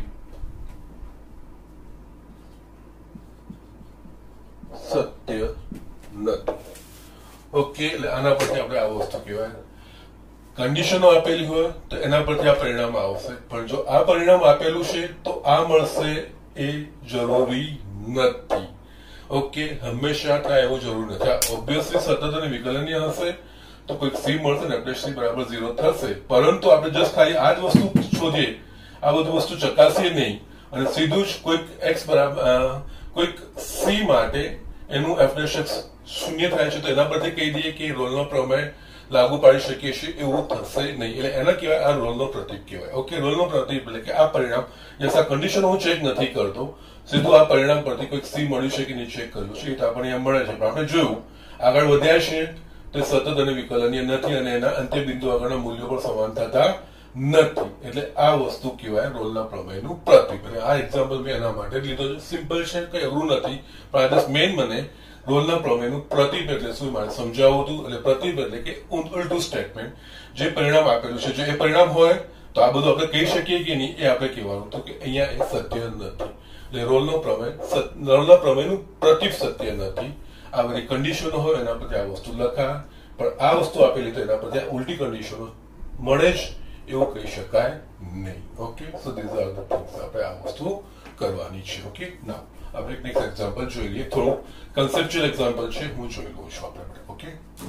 સત્ય નથી. ઓકે, એટલે આના પરથી આપણે આ વસ્તુ કહેવાય કન્ડિશનો આપેલી હોય તો એના પરથી આ પરિણામ આવશે. પણ જો આ પરિણામ આપેલું છે તો આ મળશે એ જરૂરી નથી. ઓકે, હંમેશા થાય એવું જરૂર નથી. ઓબ્વિયસલી સતત અને વિકલનીય હશે તો કોઈક c મળશે ને f dash c બરાબર 0 થશે. પરંતુ આપણે જસ્ટ ખાલી આ જ વસ્તુ શોધીએ, આ બધું વસ્તુ ચકાસીએ નહીં અને સીધું જ કોઈક x બરાબર કોઈક c માટે એનું f dash x 0 થાય છે તો એના પરથી કહી દઈએ કે રોલનો પ્રમેય લાગુ પાડી શકીએ છીએ એવું થશે નહીં. એટલે એના કહેવાય આ રોલનો પ્રતીક કહેવાય. ઓકે, રોલનો પ્રતીક એટલે કે આ પરિણામ જસ આ કન્ડિશન હું ચેક નથી કરતો, સીધું આ પરિણામ પરથી કોઈક c મળ્યું છે કે નહીં ચેક કર્યું છે એ તો આપણને અહીંયા મળે છે. પણ આપણે જોયું આગળ વધ્યા છે તે સતત અને વિકલનીય નથી અને એના અંત્ય બિંદુ આગળના મૂલ્યો પણ સમાન થતા નથી. એટલે આ વસ્તુ કહેવાય રોલના પ્રમેયનું પ્રતીક. અને આ એક્ઝામ્પલ મેં એના માટે લીધો છે. સિમ્પલ છે, કઈ અઘરું નથી. પણ આ મેઇન મને રોલના પ્રમેયનું પ્રતીક એટલે શું મારે સમજાવવું હતું. એટલે પ્રતીક એટલે કે ઉલટું સ્ટેટમેન્ટ, જે પરિણામ આપેલું છે જો એ પરિણામ હોય તો આ બધું આપણે કહી શકીએ કે નહીં એ આપણે કહેવાનું હતું કે અહીંયા એ સત્ય નથી. એટલે રોલના પ્રમેયનું પ્રતીક સત્ય નથી. આ બધી કન્ડિશનો હોય એના પરથી આ વસ્તુ લખાય, પણ આ વસ્તુ આપેલી તો એના પરથી આ ઉલટી કન્ડિશનો મળે જ એવું કહી શકાય નહીં. Okay, so these are the things આપણે આ વસ્તુ કરવાની છે. ઓકે, નાઉ આપણે એક નેક્સ્ટ એક્ઝામ્પલ જોઈ લઈએ. થોડું કન્સેપ્ચ્યુઅલ એક્ઝામ્પલ છે, હું જોઈ લઉં છું આપણે. ઓકે,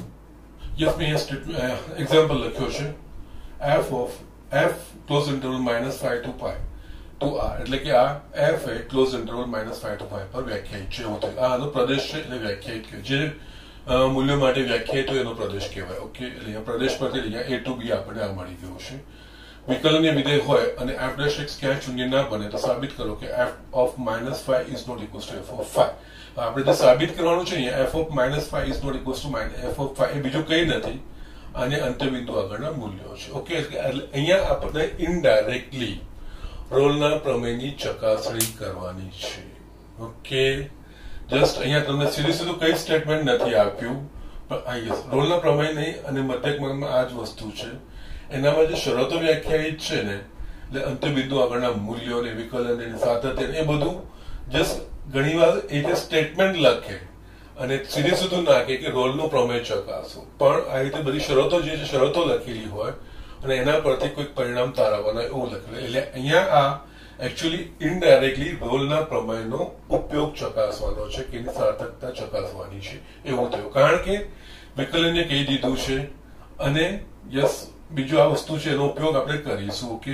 યસ મેં એક્ઝામ્પલ લખ્યો છે f of f close interval -5 to pi to r એટલે કે આ f એ ક્લોઝ ઇન્ટરવલ -5 to pi પર વ્યાખ્યાયિત છે. એવું થયું. આ આનો પ્રદેશ છે એટલે વ્યાખ્યાયિત કે જે મૂલ્યો માટે વ્યાખ્યાયિત હોય એનો પ્રદેશ કહેવાય. ઓકે, એટલે અહીંયા પ્રદેશ પરથી અહીંયા a to b આપણે આ મળી ગયું છે. વિકલનીય વિધેય હોય અને f dash x ક્યાંય શૂન્ય ના બને તો સાબિત કરો કે f of -5 is not equals to f of 5. આપણે જે સાબિત કરવાનું છે અહીંયા f of -5 is not equals to f of 5 એ બીજું કંઈ નથી અને અંત્યબિંદુ આગળના મૂલ્યો છે. ઓકે, એટલે અહીંયા આપણે ઇનડાયરેક્ટલી રોલના પ્રમેયની ચકાસણી કરવાની છે. ઓકે, જસ્ટ અહીંયા તમને સીધું કઈ સ્ટેટમેન્ટ નથી આપ્યું, પણ આ યસ રોલના પ્રમેય નહીં અને મધ્યક માર્ગમાં આ જ વસ્તુ છે. એનામાં જે શરતો વ્યાખ્યાયિત છે ને એટલે અંત્યબિંદુ આગળના મૂલ્યો ને વિકલન ને સાતત્ય એ બધું જસ્ટ ઘણીવાર એ જે સ્ટેટમેન્ટ લખે અને સીધું નાખે કે રોલનો પ્રમેય ચકાસો, પણ આ રીતે બધી શરતો જે છે શરતો લખેલી હોય અને એના પરથી કોઈક પરિણામ તારવવાના એવું લખેલું. એટલે અહીંયા આ એકચ્યુઅલી ઇનડાયરેક્ટલી રોલના પ્રમેયનો ઉપયોગ ચકાસવાનો છે કે એની સાર્થકતા ચકાસવાની છે એવું થયું. કારણ કે વિકલનને કહી દીધું છે અને યસ બીજું આ વસ્તુ છે એનો ઉપયોગ આપણે કરીશું. ઓકે,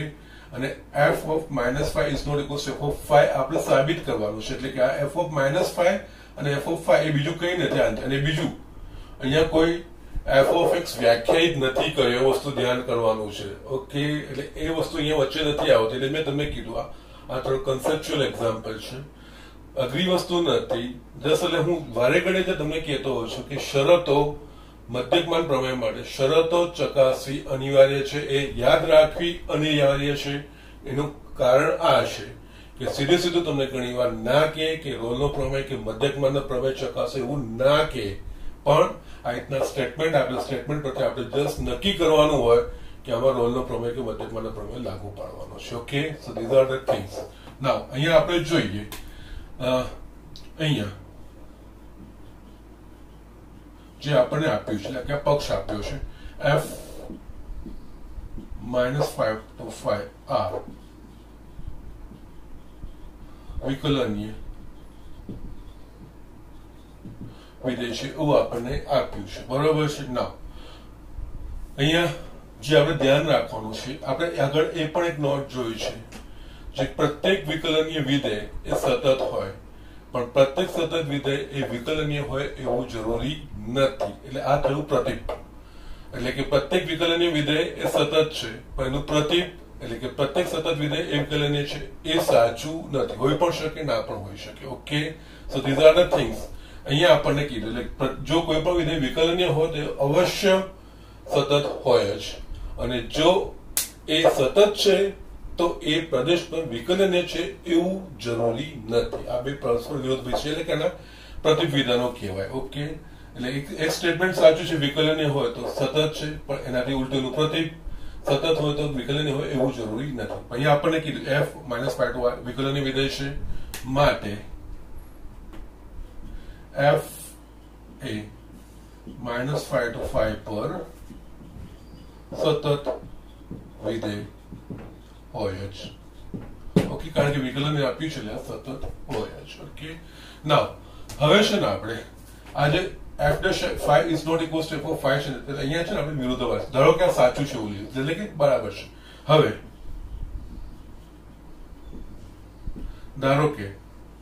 અને f of -5 is not equals to f of 5 આપણે સાબિત કરવાનું છે. એટલે કે આ f of -5 અને f of 5 એ બીજું કઈ નથી. અને બીજું અહીંયા કોઈ f of x વ્યાખ્યાયિત નથી કર્યો, એ વસ્તુ ધ્યાન કરવાનું છે. ઓકે, એટલે એ વસ્તુ અહીંયા વચ્ચે નથી આવતી. એટલે મેં તમને કીધું આ થોડું કન્સેપ્ચ્યુઅલ એક્ઝામ્પલ છે, અઘરી વસ્તુ નથી. જસ્ટ એટલે હું વારે ઘડે જે તમને કહેતો હોઉં છું કે શરતો મધ્યકમાન પ્રમેય માટે શરતો ચકાસવી અનિવાર્ય છે, એ યાદ રાખવી અનિવાર્ય છે. એનું કારણ આ છે કે સીધે સીધું તમને ઘણી વાર ના કે રોલનો પ્રમેય કે મધ્યકમાનનો પ્રમેય ચકાસે એવું ના કે, પણ આ રીતના સ્ટેટમેન્ટ આપેલ સ્ટેટમેન્ટ પરથી આપણે જસ્ટ નક્કી કરવાનું હોય કે આમાં રોલનો પ્રમેય કે મધ્યકમાનનો પ્રમેય લાગુ પાડવાનો છે. Okay, so these are the things. Now અહીંયા આપણે જોઈએ, અહીંયા જે આપણને આપ્યું છે કે પક્ષ આપ્યો છે f -5 to 5r વિકલનીય વિધેય છે એવું આપણને આપ્યું છે, બરોબર છે. ના અહીંયા જે આપણે ધ્યાન રાખવાનું છે, આપણે આગળ એ પણ એક નોટ જોઈ છે, જે પ્રત્યેક વિકલનીય વિધેય એ સતત હોય, પણ પ્રત્યેક સતત વિધેય એ વિકલનીય હોય એવું જરૂરી નથી. એટલે આ થયું પ્રતીપ. એટલે કે પ્રત્યેક વિકલનીય વિધેય એ સતત છે, પણ એનું પ્રતીપ એટલે કે પ્રત્યેક સતત વિધેય એ વિકલનીય છે એ સાચું નથી. હોઈ પણ શકે, ના પણ હોઈ શકે. Okay, so these are the things. અહીંયા આપણને કીધું એટલે જો કોઈ પણ વિધેય વિકલનીય હોય તો અવશ્ય સતત હોય જ, અને જો એ સતત છે તો એ પ્રદેશ પર વિકલનીય છે એવું જરૂરી નથી. આ બે પરસ્પર વિરોધ છે, એટલે કે આના પ્રતીપ વિધાનો કહેવાય. ઓકે, એટલે એક સ્ટેટમેન્ટ સાચું છે વિકલનીય હોય તો સતત છે, પણ એનાથી ઉલટું પ્રતીપ સતત હોય તો વિકલનીય હોય એવું જરૂરી નથી. અહીંયા આપણને કીધું f -5 to y વિકલનીય વિધેય છે માટે f એ -5 to 5 પર સતત વિધેય હોય જ. ઓકે, કારણ કે વિકલન આપ્યું છે એટલે સતત હોય જ. ઓકે, નાઉ હવે છે ને આપણે આજે f'5 is not equals to f of 5 છે, એટલે અહીંયા છે ને આપણે વિરોધાભાસ ધારો કે આ સાચું છે એવું લીધું, એટલે કે બરાબર છે. હવે ધારો કે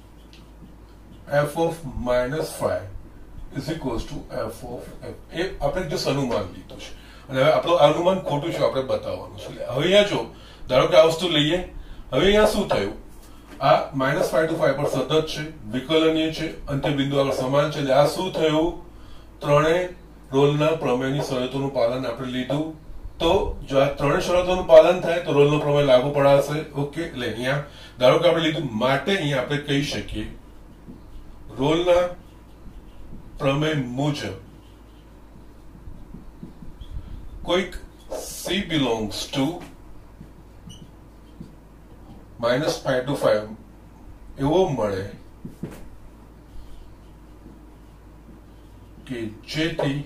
f of -5 is equals to f of f, એ આપણે જે અનુમાન લીધું છે, અને હવે આપણું અનુમાન ખોટું છે આપણે બતાવવાનું છે. હવે અહીંયા જો ધારો કે આ વસ્તુ લઈએ, હવે અહીંયા શું થયું, આ -5 to 5 પર સતત છે, વિકલનીય છે, અંત્ય બિંદુ આગળ સમાન છે. એટલે આ શું થયું, ત્રણેય રોલના પ્રમેયની શરતોનું પાલન આપણે લીધું. તો જો આ ત્રણેય શરતોનું પાલન થાય તો રોલનો પ્રમેય લાગુ પડાશે. ઓકે, એટલે અહીંયા ધારો કે આપણે લીધું માટે અહીંયા આપણે કહી શકીએ રોલના પ્રમેય મુજબ કોઈક c belongs to -5 to 5 એવો મળે કે જેથી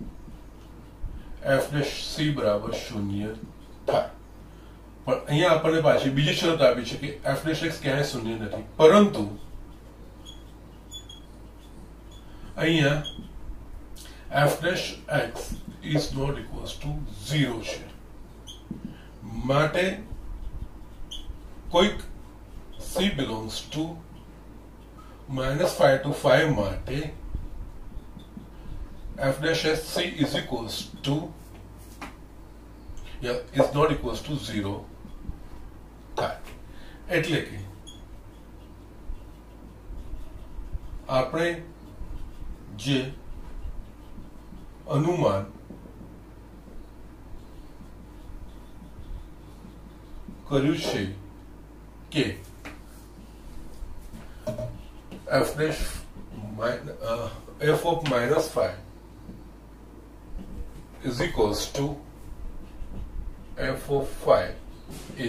f'(c) બરાબર 0 થાય. પણ અહીંયા આપણને પાછી બીજી શરત આપી છે કે f'(x) ક્યાંય શૂન્ય નથી, પરંતુ અહીંયા f'(x) is not equals to 0 છે. માટે કોઈક c belongs to -5 to 5 માટે f'(c) is equals to is not equals to 0 થાય. એટલે કે આપણે જે અનુમાન કર્યું છે કે f of -5 is equals to f of 5 એ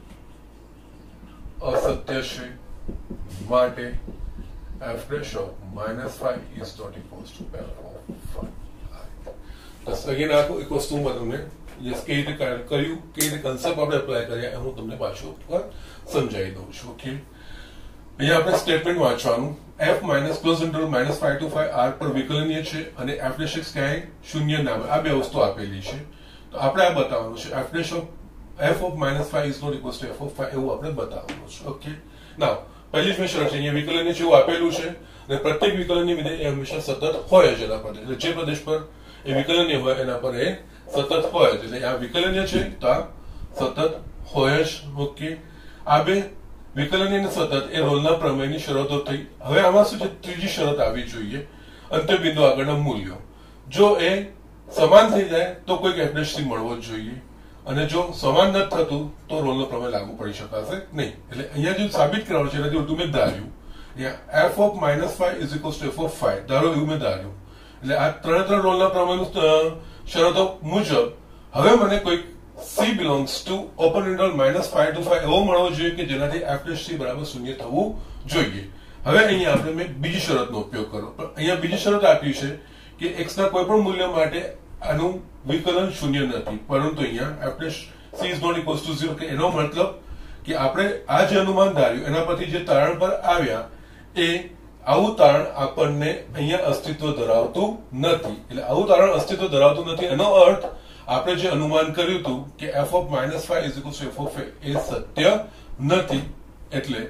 અસત્ય છે, માટે f' of -5 is not equals to f of 5. બસ અગેન આખું એક વસ્તુ હું તમને કઈ રીતે કર્યું, કઈ રીતે કન્સેપ્ટ આપણે એપ્લાય કર્યા હું તમને પાછું સમજાવી દઉં છું. ઓકે, અહીંયા આપણે સ્ટેટમેન્ટ વાંચવાનું, f -5 to 5 r પર વિકલનીય છે અને f'(x) ક્યાંય શૂન્ય ના હોય, આ બે વસ્તુ આપેલી છે. તો આપણે આ બતાવવાનું છે f' of f of -5 is not equals to f of 5 એવું આપણે બતાવવાનું છે. ઓકે, નાઉ પહેલી જ મેં શરત છે, અહીંયા વિકલનની જેવું આપેલું છે અને પ્રત્યેક વિકલનની વિધેય એ હંમેશા સતત હોય જ એના પર, એટલે જે પ્રદેશ પર એ વિકલનીય હોય એના પર એ સતત હોય જ, એટલે આ વિકલનીય છે તો આ સતત હોય જ. ઓકે, આ બે વિકલનીય અને સતત એ રોલના પ્રમેયની શરતો થઈ. હવે આમાં શું છે, ત્રીજી શરત આવી જોઈએ, અંત્યબિંદુ આગળના મૂલ્યો જો એ સમાન થઈ જાય તો કોઈક એફડેશથી મળવો જ જોઈએ, અને જો સમાન નથી થતું તો રોલનો પ્રમેય લાગુ પડી શકાશે નહીં. એટલે અહીંયા જે સાબિત કરવાનું છે એનાથી ઉલટું મેં ધાર્યું, f of -5 is equals to f of 5 ધારો એવું મેં ધાર્યું. એટલે આ ત્રણ રોલના પ્રમેયનું શરતો મુજબ હવે મને કોઈક c belongs to open interval -5 to 5 એવો મળવો જોઈએ કે જેનાથી f' બરાબર 0 થવું જોઈએ. હવે અહીંયા આપણે મેં બીજી શરતનો ઉપયોગ કર્યો, પણ અહીંયા બીજી શરત આપી છે કે x ના કોઈ પણ મૂલ્ય માટે આનું વિકલન શૂન્ય નથી, પરંતુ અહીંયા f' is not equals to 0 કે એનો મતલબ કે આપણે આ જે અનુમાન ધાર્યું એના પરથી જે તારણ પર આવ્યા એ આવું તારણ આપણને અહીંયા અસ્તિત્વ ધરાવતું નથી. એટલે આવું તારણ અસ્તિત્વ ધરાવતું નથી એનો અર્થ આપણે જે અનુમાન કર્યું હતું કે f of -5 is equals to f of 5 એ સત્ય નથી. એટલે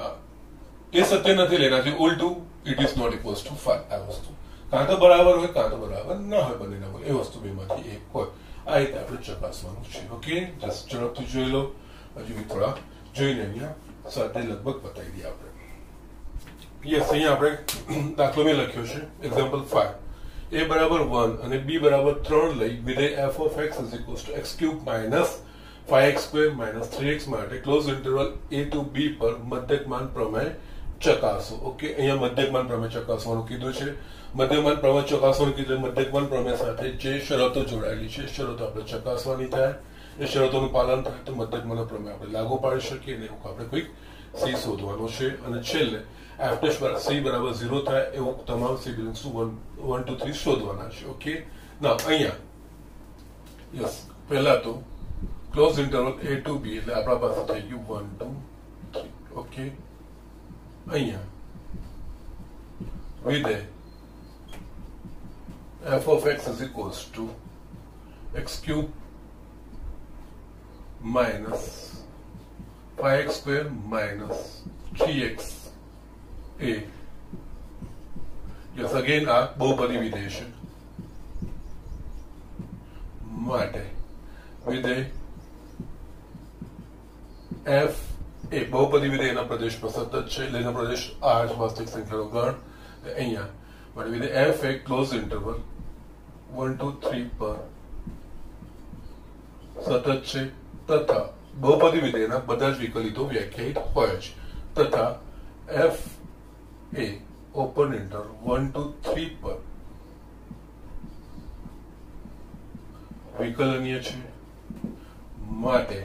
એ સત્ય નથી, લેનાથી ઉલટું it is not equals to 5. આ વસ્તુ કાં તો બરાબર હોય કાં તો બરાબર ન હોય, બંનેના હોય, એ વસ્તુ બેમાંથી એક હોય. આ રીતે આપણે ચકાસવાનું છે. ઓકે, જસ્ટ ઝડપથી જોઈ લો, હજી બી થોડા જોઈને અહીંયા સાથે લગભગ બતાવી દઈએ આપણે. યસ, અહીંયા આપણે દાખલો મેં લખ્યો છે, એક્ઝામ્પલ 5, a બરાબર 1 અને b બરાબર 3 લઈ વિધેય f of x is equals to x³ - 5x² - 3x માટે close interval a to b પર મધ્યકમાન પ્રમેય ચકાસો. ઓકે, અહીંયા મધ્યકમાન પ્રમેય ચકાસવાનું કીધું છે. મધ્યકમાન પ્રમેય ચકાસવાનું કીધું, મધ્યકમાન પ્રમેય સાથે જે શરતો જોડાયેલી છે શરતો આપણે ચકાસવાની થાય, એ શરતોનું પાલન થાય તો મધ્યકમાન પ્રમેય આપણે લાગુ પાડી શકીએ, અને આપણે કોઈક c શોધવાનો છે, અને છેલ્લે f' c બરાબર 0 થાય એવું તમામ c belongs to 1 2 3 શોધવાના છે. ઓકે, ના અહીંયા યસ પહેલા તો close interval a to b એટલે આપણા પાસે થઈ ગયું 1 2 3. ઓકે, અહીંયા વિધેય f of x is equals to x³ - 5x² - 3x a. Yes, again આ બહુપદી વિધેય છે માટે વિધેય f એ બહુપદી વિધેય એના પ્રદેશમાં સતત છે, એટલે એનો પ્રદેશ r વાસ્તવિક સંખ્યાનો ગણ. અહીંયા માટે વિધેય f એ ક્લોઝ ઇન્ટરવલ 1 2 3 પર સતત છે, તથા બહુપદી વિધેયના બધા જ વિકલિતો વ્યાખ્યાયિત હોય છે, તથા f એ ઓપન ઇન્ટરવલ 1 2 3 પર વિકલનીય છે. માટે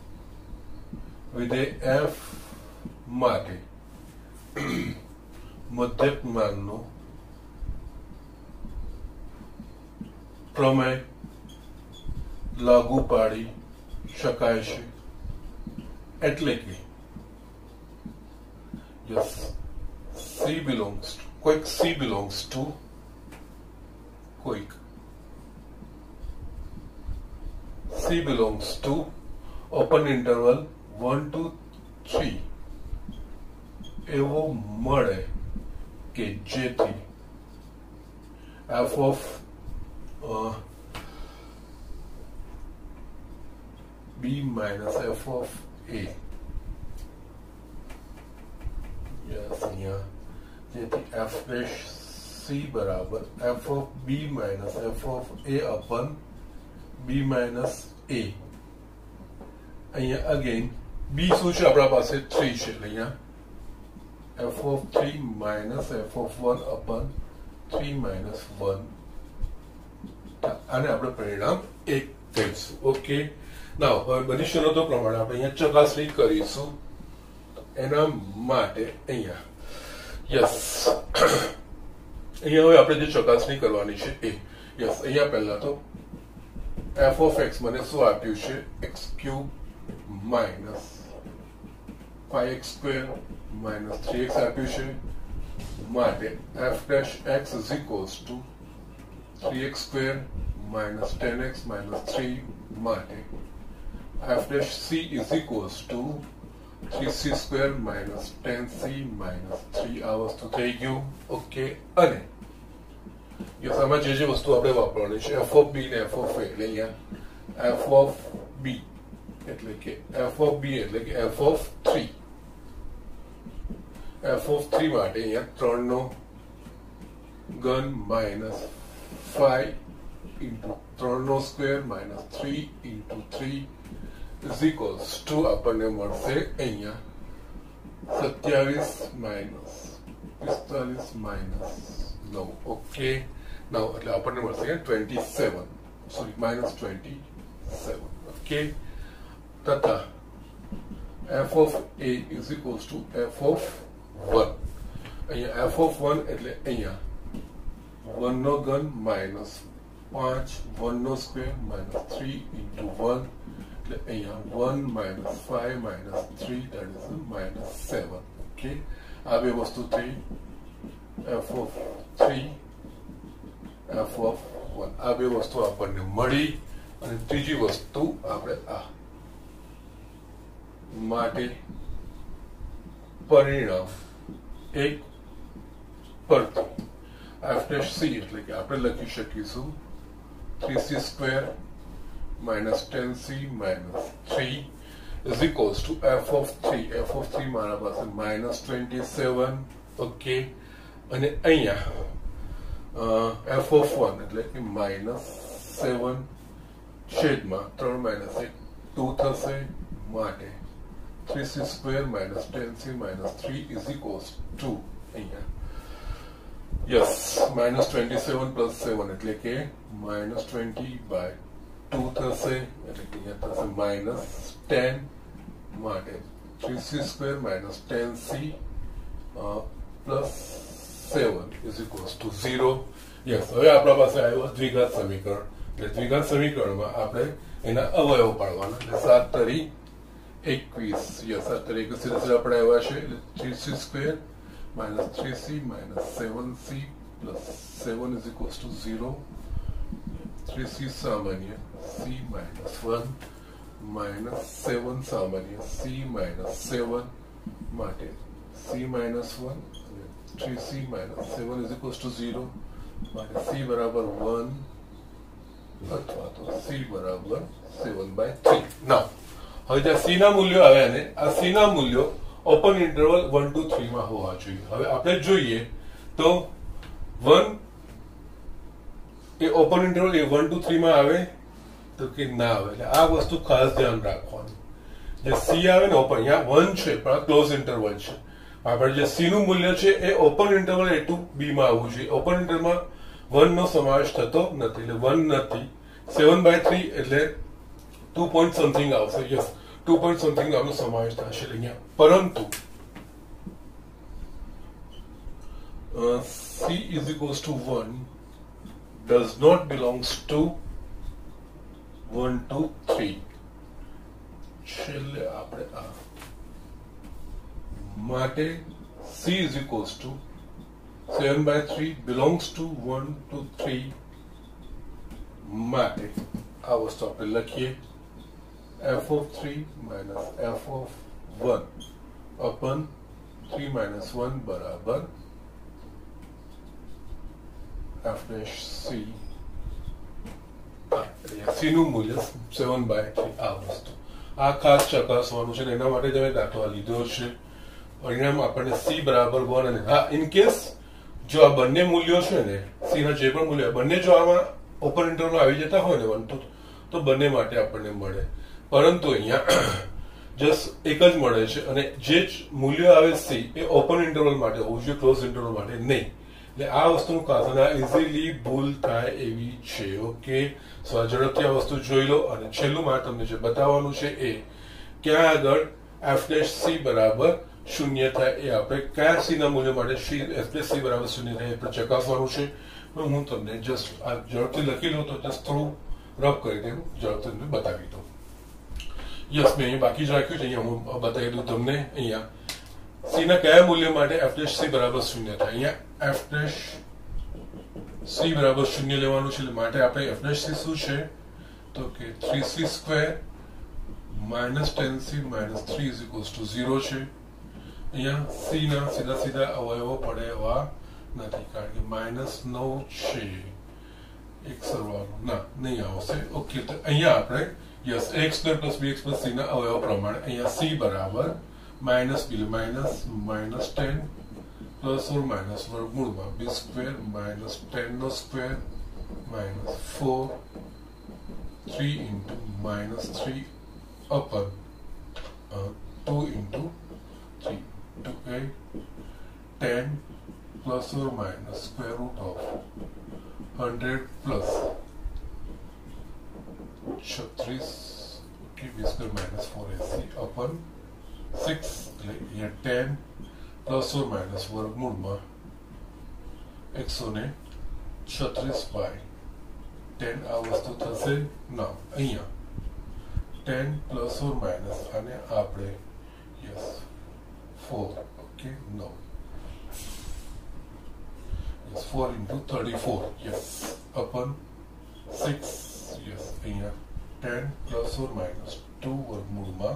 વિધેય f માટે મધ્યકમાનનો પ્રમેય લાગુ પાડી શકાય છે. એટલે કે યસ, c belongs to કોઈક c belongs to કોઈક c belongs to open interval 1 2 3 એવો મળે કે જેથી f of b minus f of a, yes, અહીંયા જેથી f' c બરાબર f of b minus f of a upon b minus a. અહીંયા અગેન b શું છે આપણા પાસે 3 છે, એટલે અહીંયા f of 3 minus f of 1 upon 3 minus 1, આને આપણે પરિણામ 1 કહીશું. ઓકે, નાઉ હવે બધી શરતો પ્રમાણે આપણે અહીંયા ચકાસણી કરીશું. એના માટે અહીંયા યસ, અહીંયા હવે આપણે જે ચકાસણી કરવાની છે એ યસ, અહીંયા પહેલા તો f of x મને શું આપ્યું છે, x³ minus 5x² minus 3x આપ્યું છે. માટે f' is equals to 3x² minus 10x minus 3 માટે f dash c is equals to 3c square minus 10c minus 3 આ વસ્તુ થઈ ગયું. ઓકે, અને યસ આમાં જે વસ્તુ આપણે વાપરવાની છે f of b ને f of a, એટલે અહીંયા f of b એટલે કે f of b એટલે કે f of 3, f of 3 માટે અહીંયા 3 નો ઘન minus 5 into 3 નો square minus 3 into 3 is equals to આપણને મળશે અહીંયા 27 minus 45 minus 9. ઓકે, now એટલે આપણને મળશે 27, સોરી minus 27. ઓકે, તથા f of a is equals to f of 1. અહીંયા f of 1 એટલે અહીંયા 1 નો ઘન minus 5, 1 નો સ્ક્વેર minus 3 into 1 એટલે અહીંયા 1 minus 5 minus 3 that is minus 7. Okay, આ બે વસ્તુ થઈ f of 3, f of 1. આ બે વસ્તુ આપણને મળી. અને ત્રીજી વસ્તુ આપણે આ માટે પરિણામ એક પરથી f dash c એટલે કે આપણે લખી શકીશું 3c square minus 10c minus 3 is equals to f of 3. f of 3 મારા પાસે minus 27. ઓકે, અને અહીંયા f of 1 એટલે કે minus 7 છેદમાં 3 minus 1 2 થશે. માટે 3c square minus 10c minus 3 is equals to અહીંયા yes minus 27 plus 7 એટલે કે minus 20 by 2 થશે, એટલે કે અહીંયા થશે minus 10. માટે 3c square minus 10c plus 7 is equals to 0. yes, હવે આપણા પાસે આવ્યો દ્વિઘાત સમીકરણ. એટલે દ્વિઘાત સમીકરણમાં આપણે એના અવયવ પાડવાના. એટલે 7 તરી 21. યસ, 7 તરી 21 સીધા આપણે આવ્યા છે. એટલે 3c square minus 3c minus 7c plus 7 is equals to 0. 3c सामान्य c minus 1 minus 7 सामान्य c minus 7 માટે c minus 1 3c minus 7 is equals to 0. માટે c બરાબર 1 અથવા તો c બરાબર 7/3. now હવે જે c ના મૂલ્યો આવ્યા ને આ c ના મૂલ્યો ઓપન ઇન્ટરવલ 1 2 3 માં હોવા જોઈએ. હવે આપણે જોઈએ તો 1 એ ઓપન ઇન્ટરવલ એ 1 2 3 માં આવે તો કે ના આવે. એટલે આ વસ્તુ ખાસ ધ્યાન રાખવાનું. જે c આવે ને ઓપન, અહીંયા 1 છે પણ આ ક્લોઝ ઇન્ટરવલ છે. આપણે જે c નું મૂલ્ય છે એ open interval a to b માં આવવું જોઈએ. ઓપન ઇન્ટરવલમાં 1 નો સમાવેશ થતો નથી, એટલે 1 નથી. 7/3 એટલે 2 point something આવશે. યસ, 2 point something આનો સમાવેશ થશે અહીંયા. પરંતુ c is equals to 1 does not belongs to 1 2 3. છેલ્લે આપણે આ માટે c is equals to 7/3 belongs to 1 2 3. માટે આ વસ્તુ આપણે લખીએ f of 3 minus f of 1 upon 3 minus 1 બરાબર f dash c. c નું મૂલ્ય 7/3. આ વસ્તુ આ ખાસ ચકાસવાનું છે. એના માટે જ દાખલા લીધો છે. પરિણામ આપણને c બરાબર 1 અને હા ઇન કેસ જો આ બંને મૂલ્યો છે ને c ના જે પણ મૂલ્યો બંને જો આમાં ઓપન ઇન્ટરવલ આવી જતા હોય ને 1 તો બંને માટે આપણને મળે. પરંતુ અહીંયા જસ્ટ એક જ મળે છે અને જે મૂલ્ય આવે c એ ઓપન ઇન્ટરવલ માટે હોવું જોઈએ, ક્લોઝ ઇન્ટરવલ માટે નહીં. એટલે આ વસ્તુનું કારણ આ ઇઝીલી ભૂલ થાય એવી છે. ઓકે, સો આ ઝડપથી આ વસ્તુ જોઈ લો. અને છેલ્લું મારે તમને જે બતાવવાનું છે એ ક્યાં આગળ f dash c બરાબર 0 થાય એ આપણે કયા c ના મૂલ્ય માટે f dash c બરાબર 0 થાય એ આપણે ચકાસવાનું છે. હું તમને જસ્ટ આ ઝડપથી લખી લઉં તો જસ્ટ થોડું રફ કરી દઉં, ઝડપથી તમને બતાવી દઉં. યસ, મેં અહીંયા બાકી જ રાખ્યું છે. અહીંયા હું બતાવી દઉં તમને. અહીંયા c ના કયા મૂલ્ય માટે f dash c બરાબર 0 થાય. અહીંયા f dash c બરાબર 0 લેવાનું છે. માટે આપણે f dash c શું છે તો કે 3c square -10c -3 is equals to 0 છે. અહીંયા c ના સીધા સીધા અવયવો પડે એવા નથી કારણ કે -9 છે એક સરવાળો ના નહીં આવશે. ઓકે તો અહીંયા આપણે યસ x² + bx + c ના અવયવ પ્રમાણે અહીંયા c બરાબર -b -10 પ્લસ ઓર માઇનસ વર્ગમૂળમાં b² -10 નો square -4 3 into -3 upon 2 into 3 to 10 plus or minus square root of 100 plus 36 okay b² -4ac upon 6 એટલે 10 plus or minus વર્ગમૂળમાં 136 by 10 આ વસ્તુ થશે ના અહીંયા 10 plus or minus અને આપણે yes 4 okay no yes 4 into 34 yes upon 6 yes અહીંયા 10 plus or minus 2 વર્ગમૂળમાં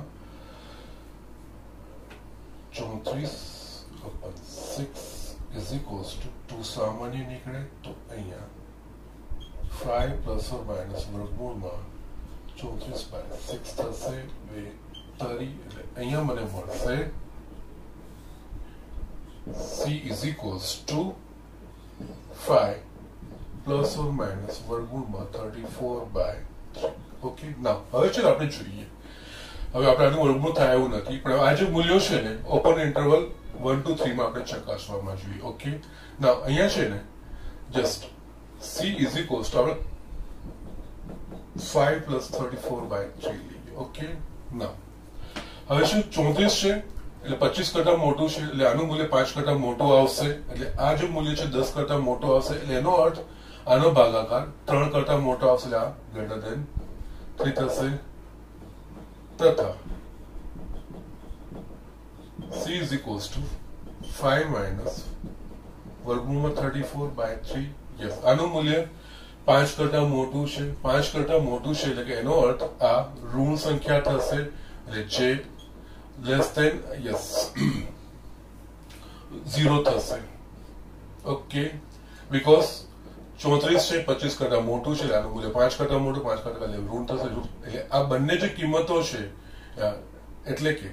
34 upon 6 is equals to 2 સામાન્ય નીકળે તો અહીંયા 5 plus or minus વર્ગમૂળમાં 34 by 6 થશે 30 એટલે અહીંયા મને મળશે c is equals to 5 plus or minus વર્ગમૂળમાં 34 by 3 ઓકે ના હવે ચાલો આપણે જોઈએ હવે આપણે આનું વર્ગમૂળ થાય એવું નથી પણ આ જે મૂલ્યો છે ને ઓપન ઇન્ટરવલ 1 to 3 માં આપણે ચકાસવામાં જોઈએ. ઓકે ના અહીંયા છે ને just c is equals to આપણે 5 plus 34 by 3 લઈએ. ઓકે ના હવે શું 34 છે એટલે 25 કરતા મોટું છે એટલે આનું મૂલ્ય 5 કરતા મોટું આવશે એટલે આ જે મૂલ્ય છે 10 કરતા મોટો આવશે એટલે એનો અર્થ આનો ભાગાકાર 3 કરતા મોટો આવશે એટલે આ ગ્રેટર ધેન 3 થશે તથા c is equals to 5 minus વર્ગમૂળમાં 34 by 3 યસ આનું મૂલ્ય 5 કરતા મોટું છે 5 કરતા મોટું છે એટલે કે એનો અર્થ આ ઋણ સંખ્યા થશે એટલે જે લેસ ધેન યસ 0 થશે. ઓકે બીકોઝ 34 છે 25 કરતા મોટું છે આનું મૂલ્ય 5 કરતા મોટું 5 કરતા એટલે ઋણ થશે એટલે આ બંને જે કિંમતો છે એટલે કે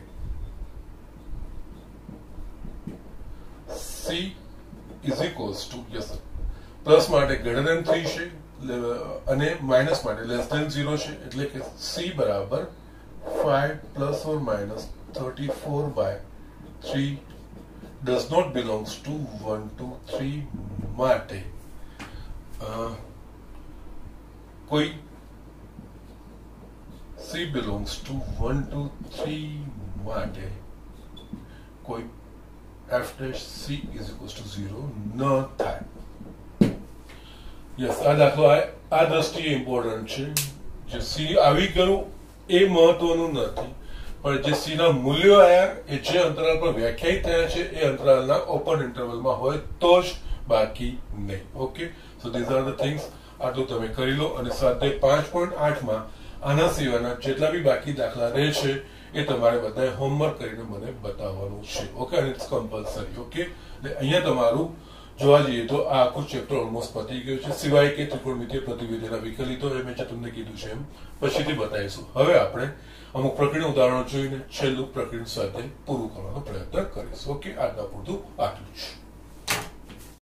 c is equals to yes plus માટે ગ્રેટર ધેન 3 છે અને માઇનસ માટે લેસ ધેન 0 છે એટલે કે c બરાબર 5 plus or minus 34 by 3 does not belongs to 1 to 3 માટે કોઈ c belongs to 1 to 3 માટે કોઈ f dash c is equals to 0 ન થાય. યસ આ દાખલો આ દ્રષ્ટિએ ઇમ્પોર્ટન્ટ છે જે c આવી ગયું એ મહત્વનું નથી પણ જે c ના મૂલ્યો આયા એ જે અંતરાલ પર વ્યાખ્યાયિત થયા છે એ અંતરાલના ઓપન ઇન્ટરવલમાં હોય તો જ બાકી નહીં. Okay so these are the things આટલું તમે કરી લો અને સ્વાધ્યાય 5.8 માં આના સિવાયના જેટલા બી બાકી દાખલા રહે છે એ તમારે બધાએ હોમવર્ક કરીને મને બતાવવાનું છે. ઓકે અને ઇટ્સ કમ્પલસરી. ઓકે એટલે અહીંયા તમારું જોવા જઈએ તો આ આખું ચેપ્ટર ઓલમોસ્ટ પતી ગયું છે સિવાય કે ત્રિકોણમિતિય પ્રતિવિધિના વિકલિતો એ મેં તમને કીધું છે એમ પછીથી બતાવીશું. હવે આપણે અમુક પ્રકરણ ઉદાહરણો જોઈને છેલ્લું પ્રકરણ સાથે પૂરું કરવાનો પ્રયત્ન કરીશું. ઓકે આજના પૂરતું આટલું જ.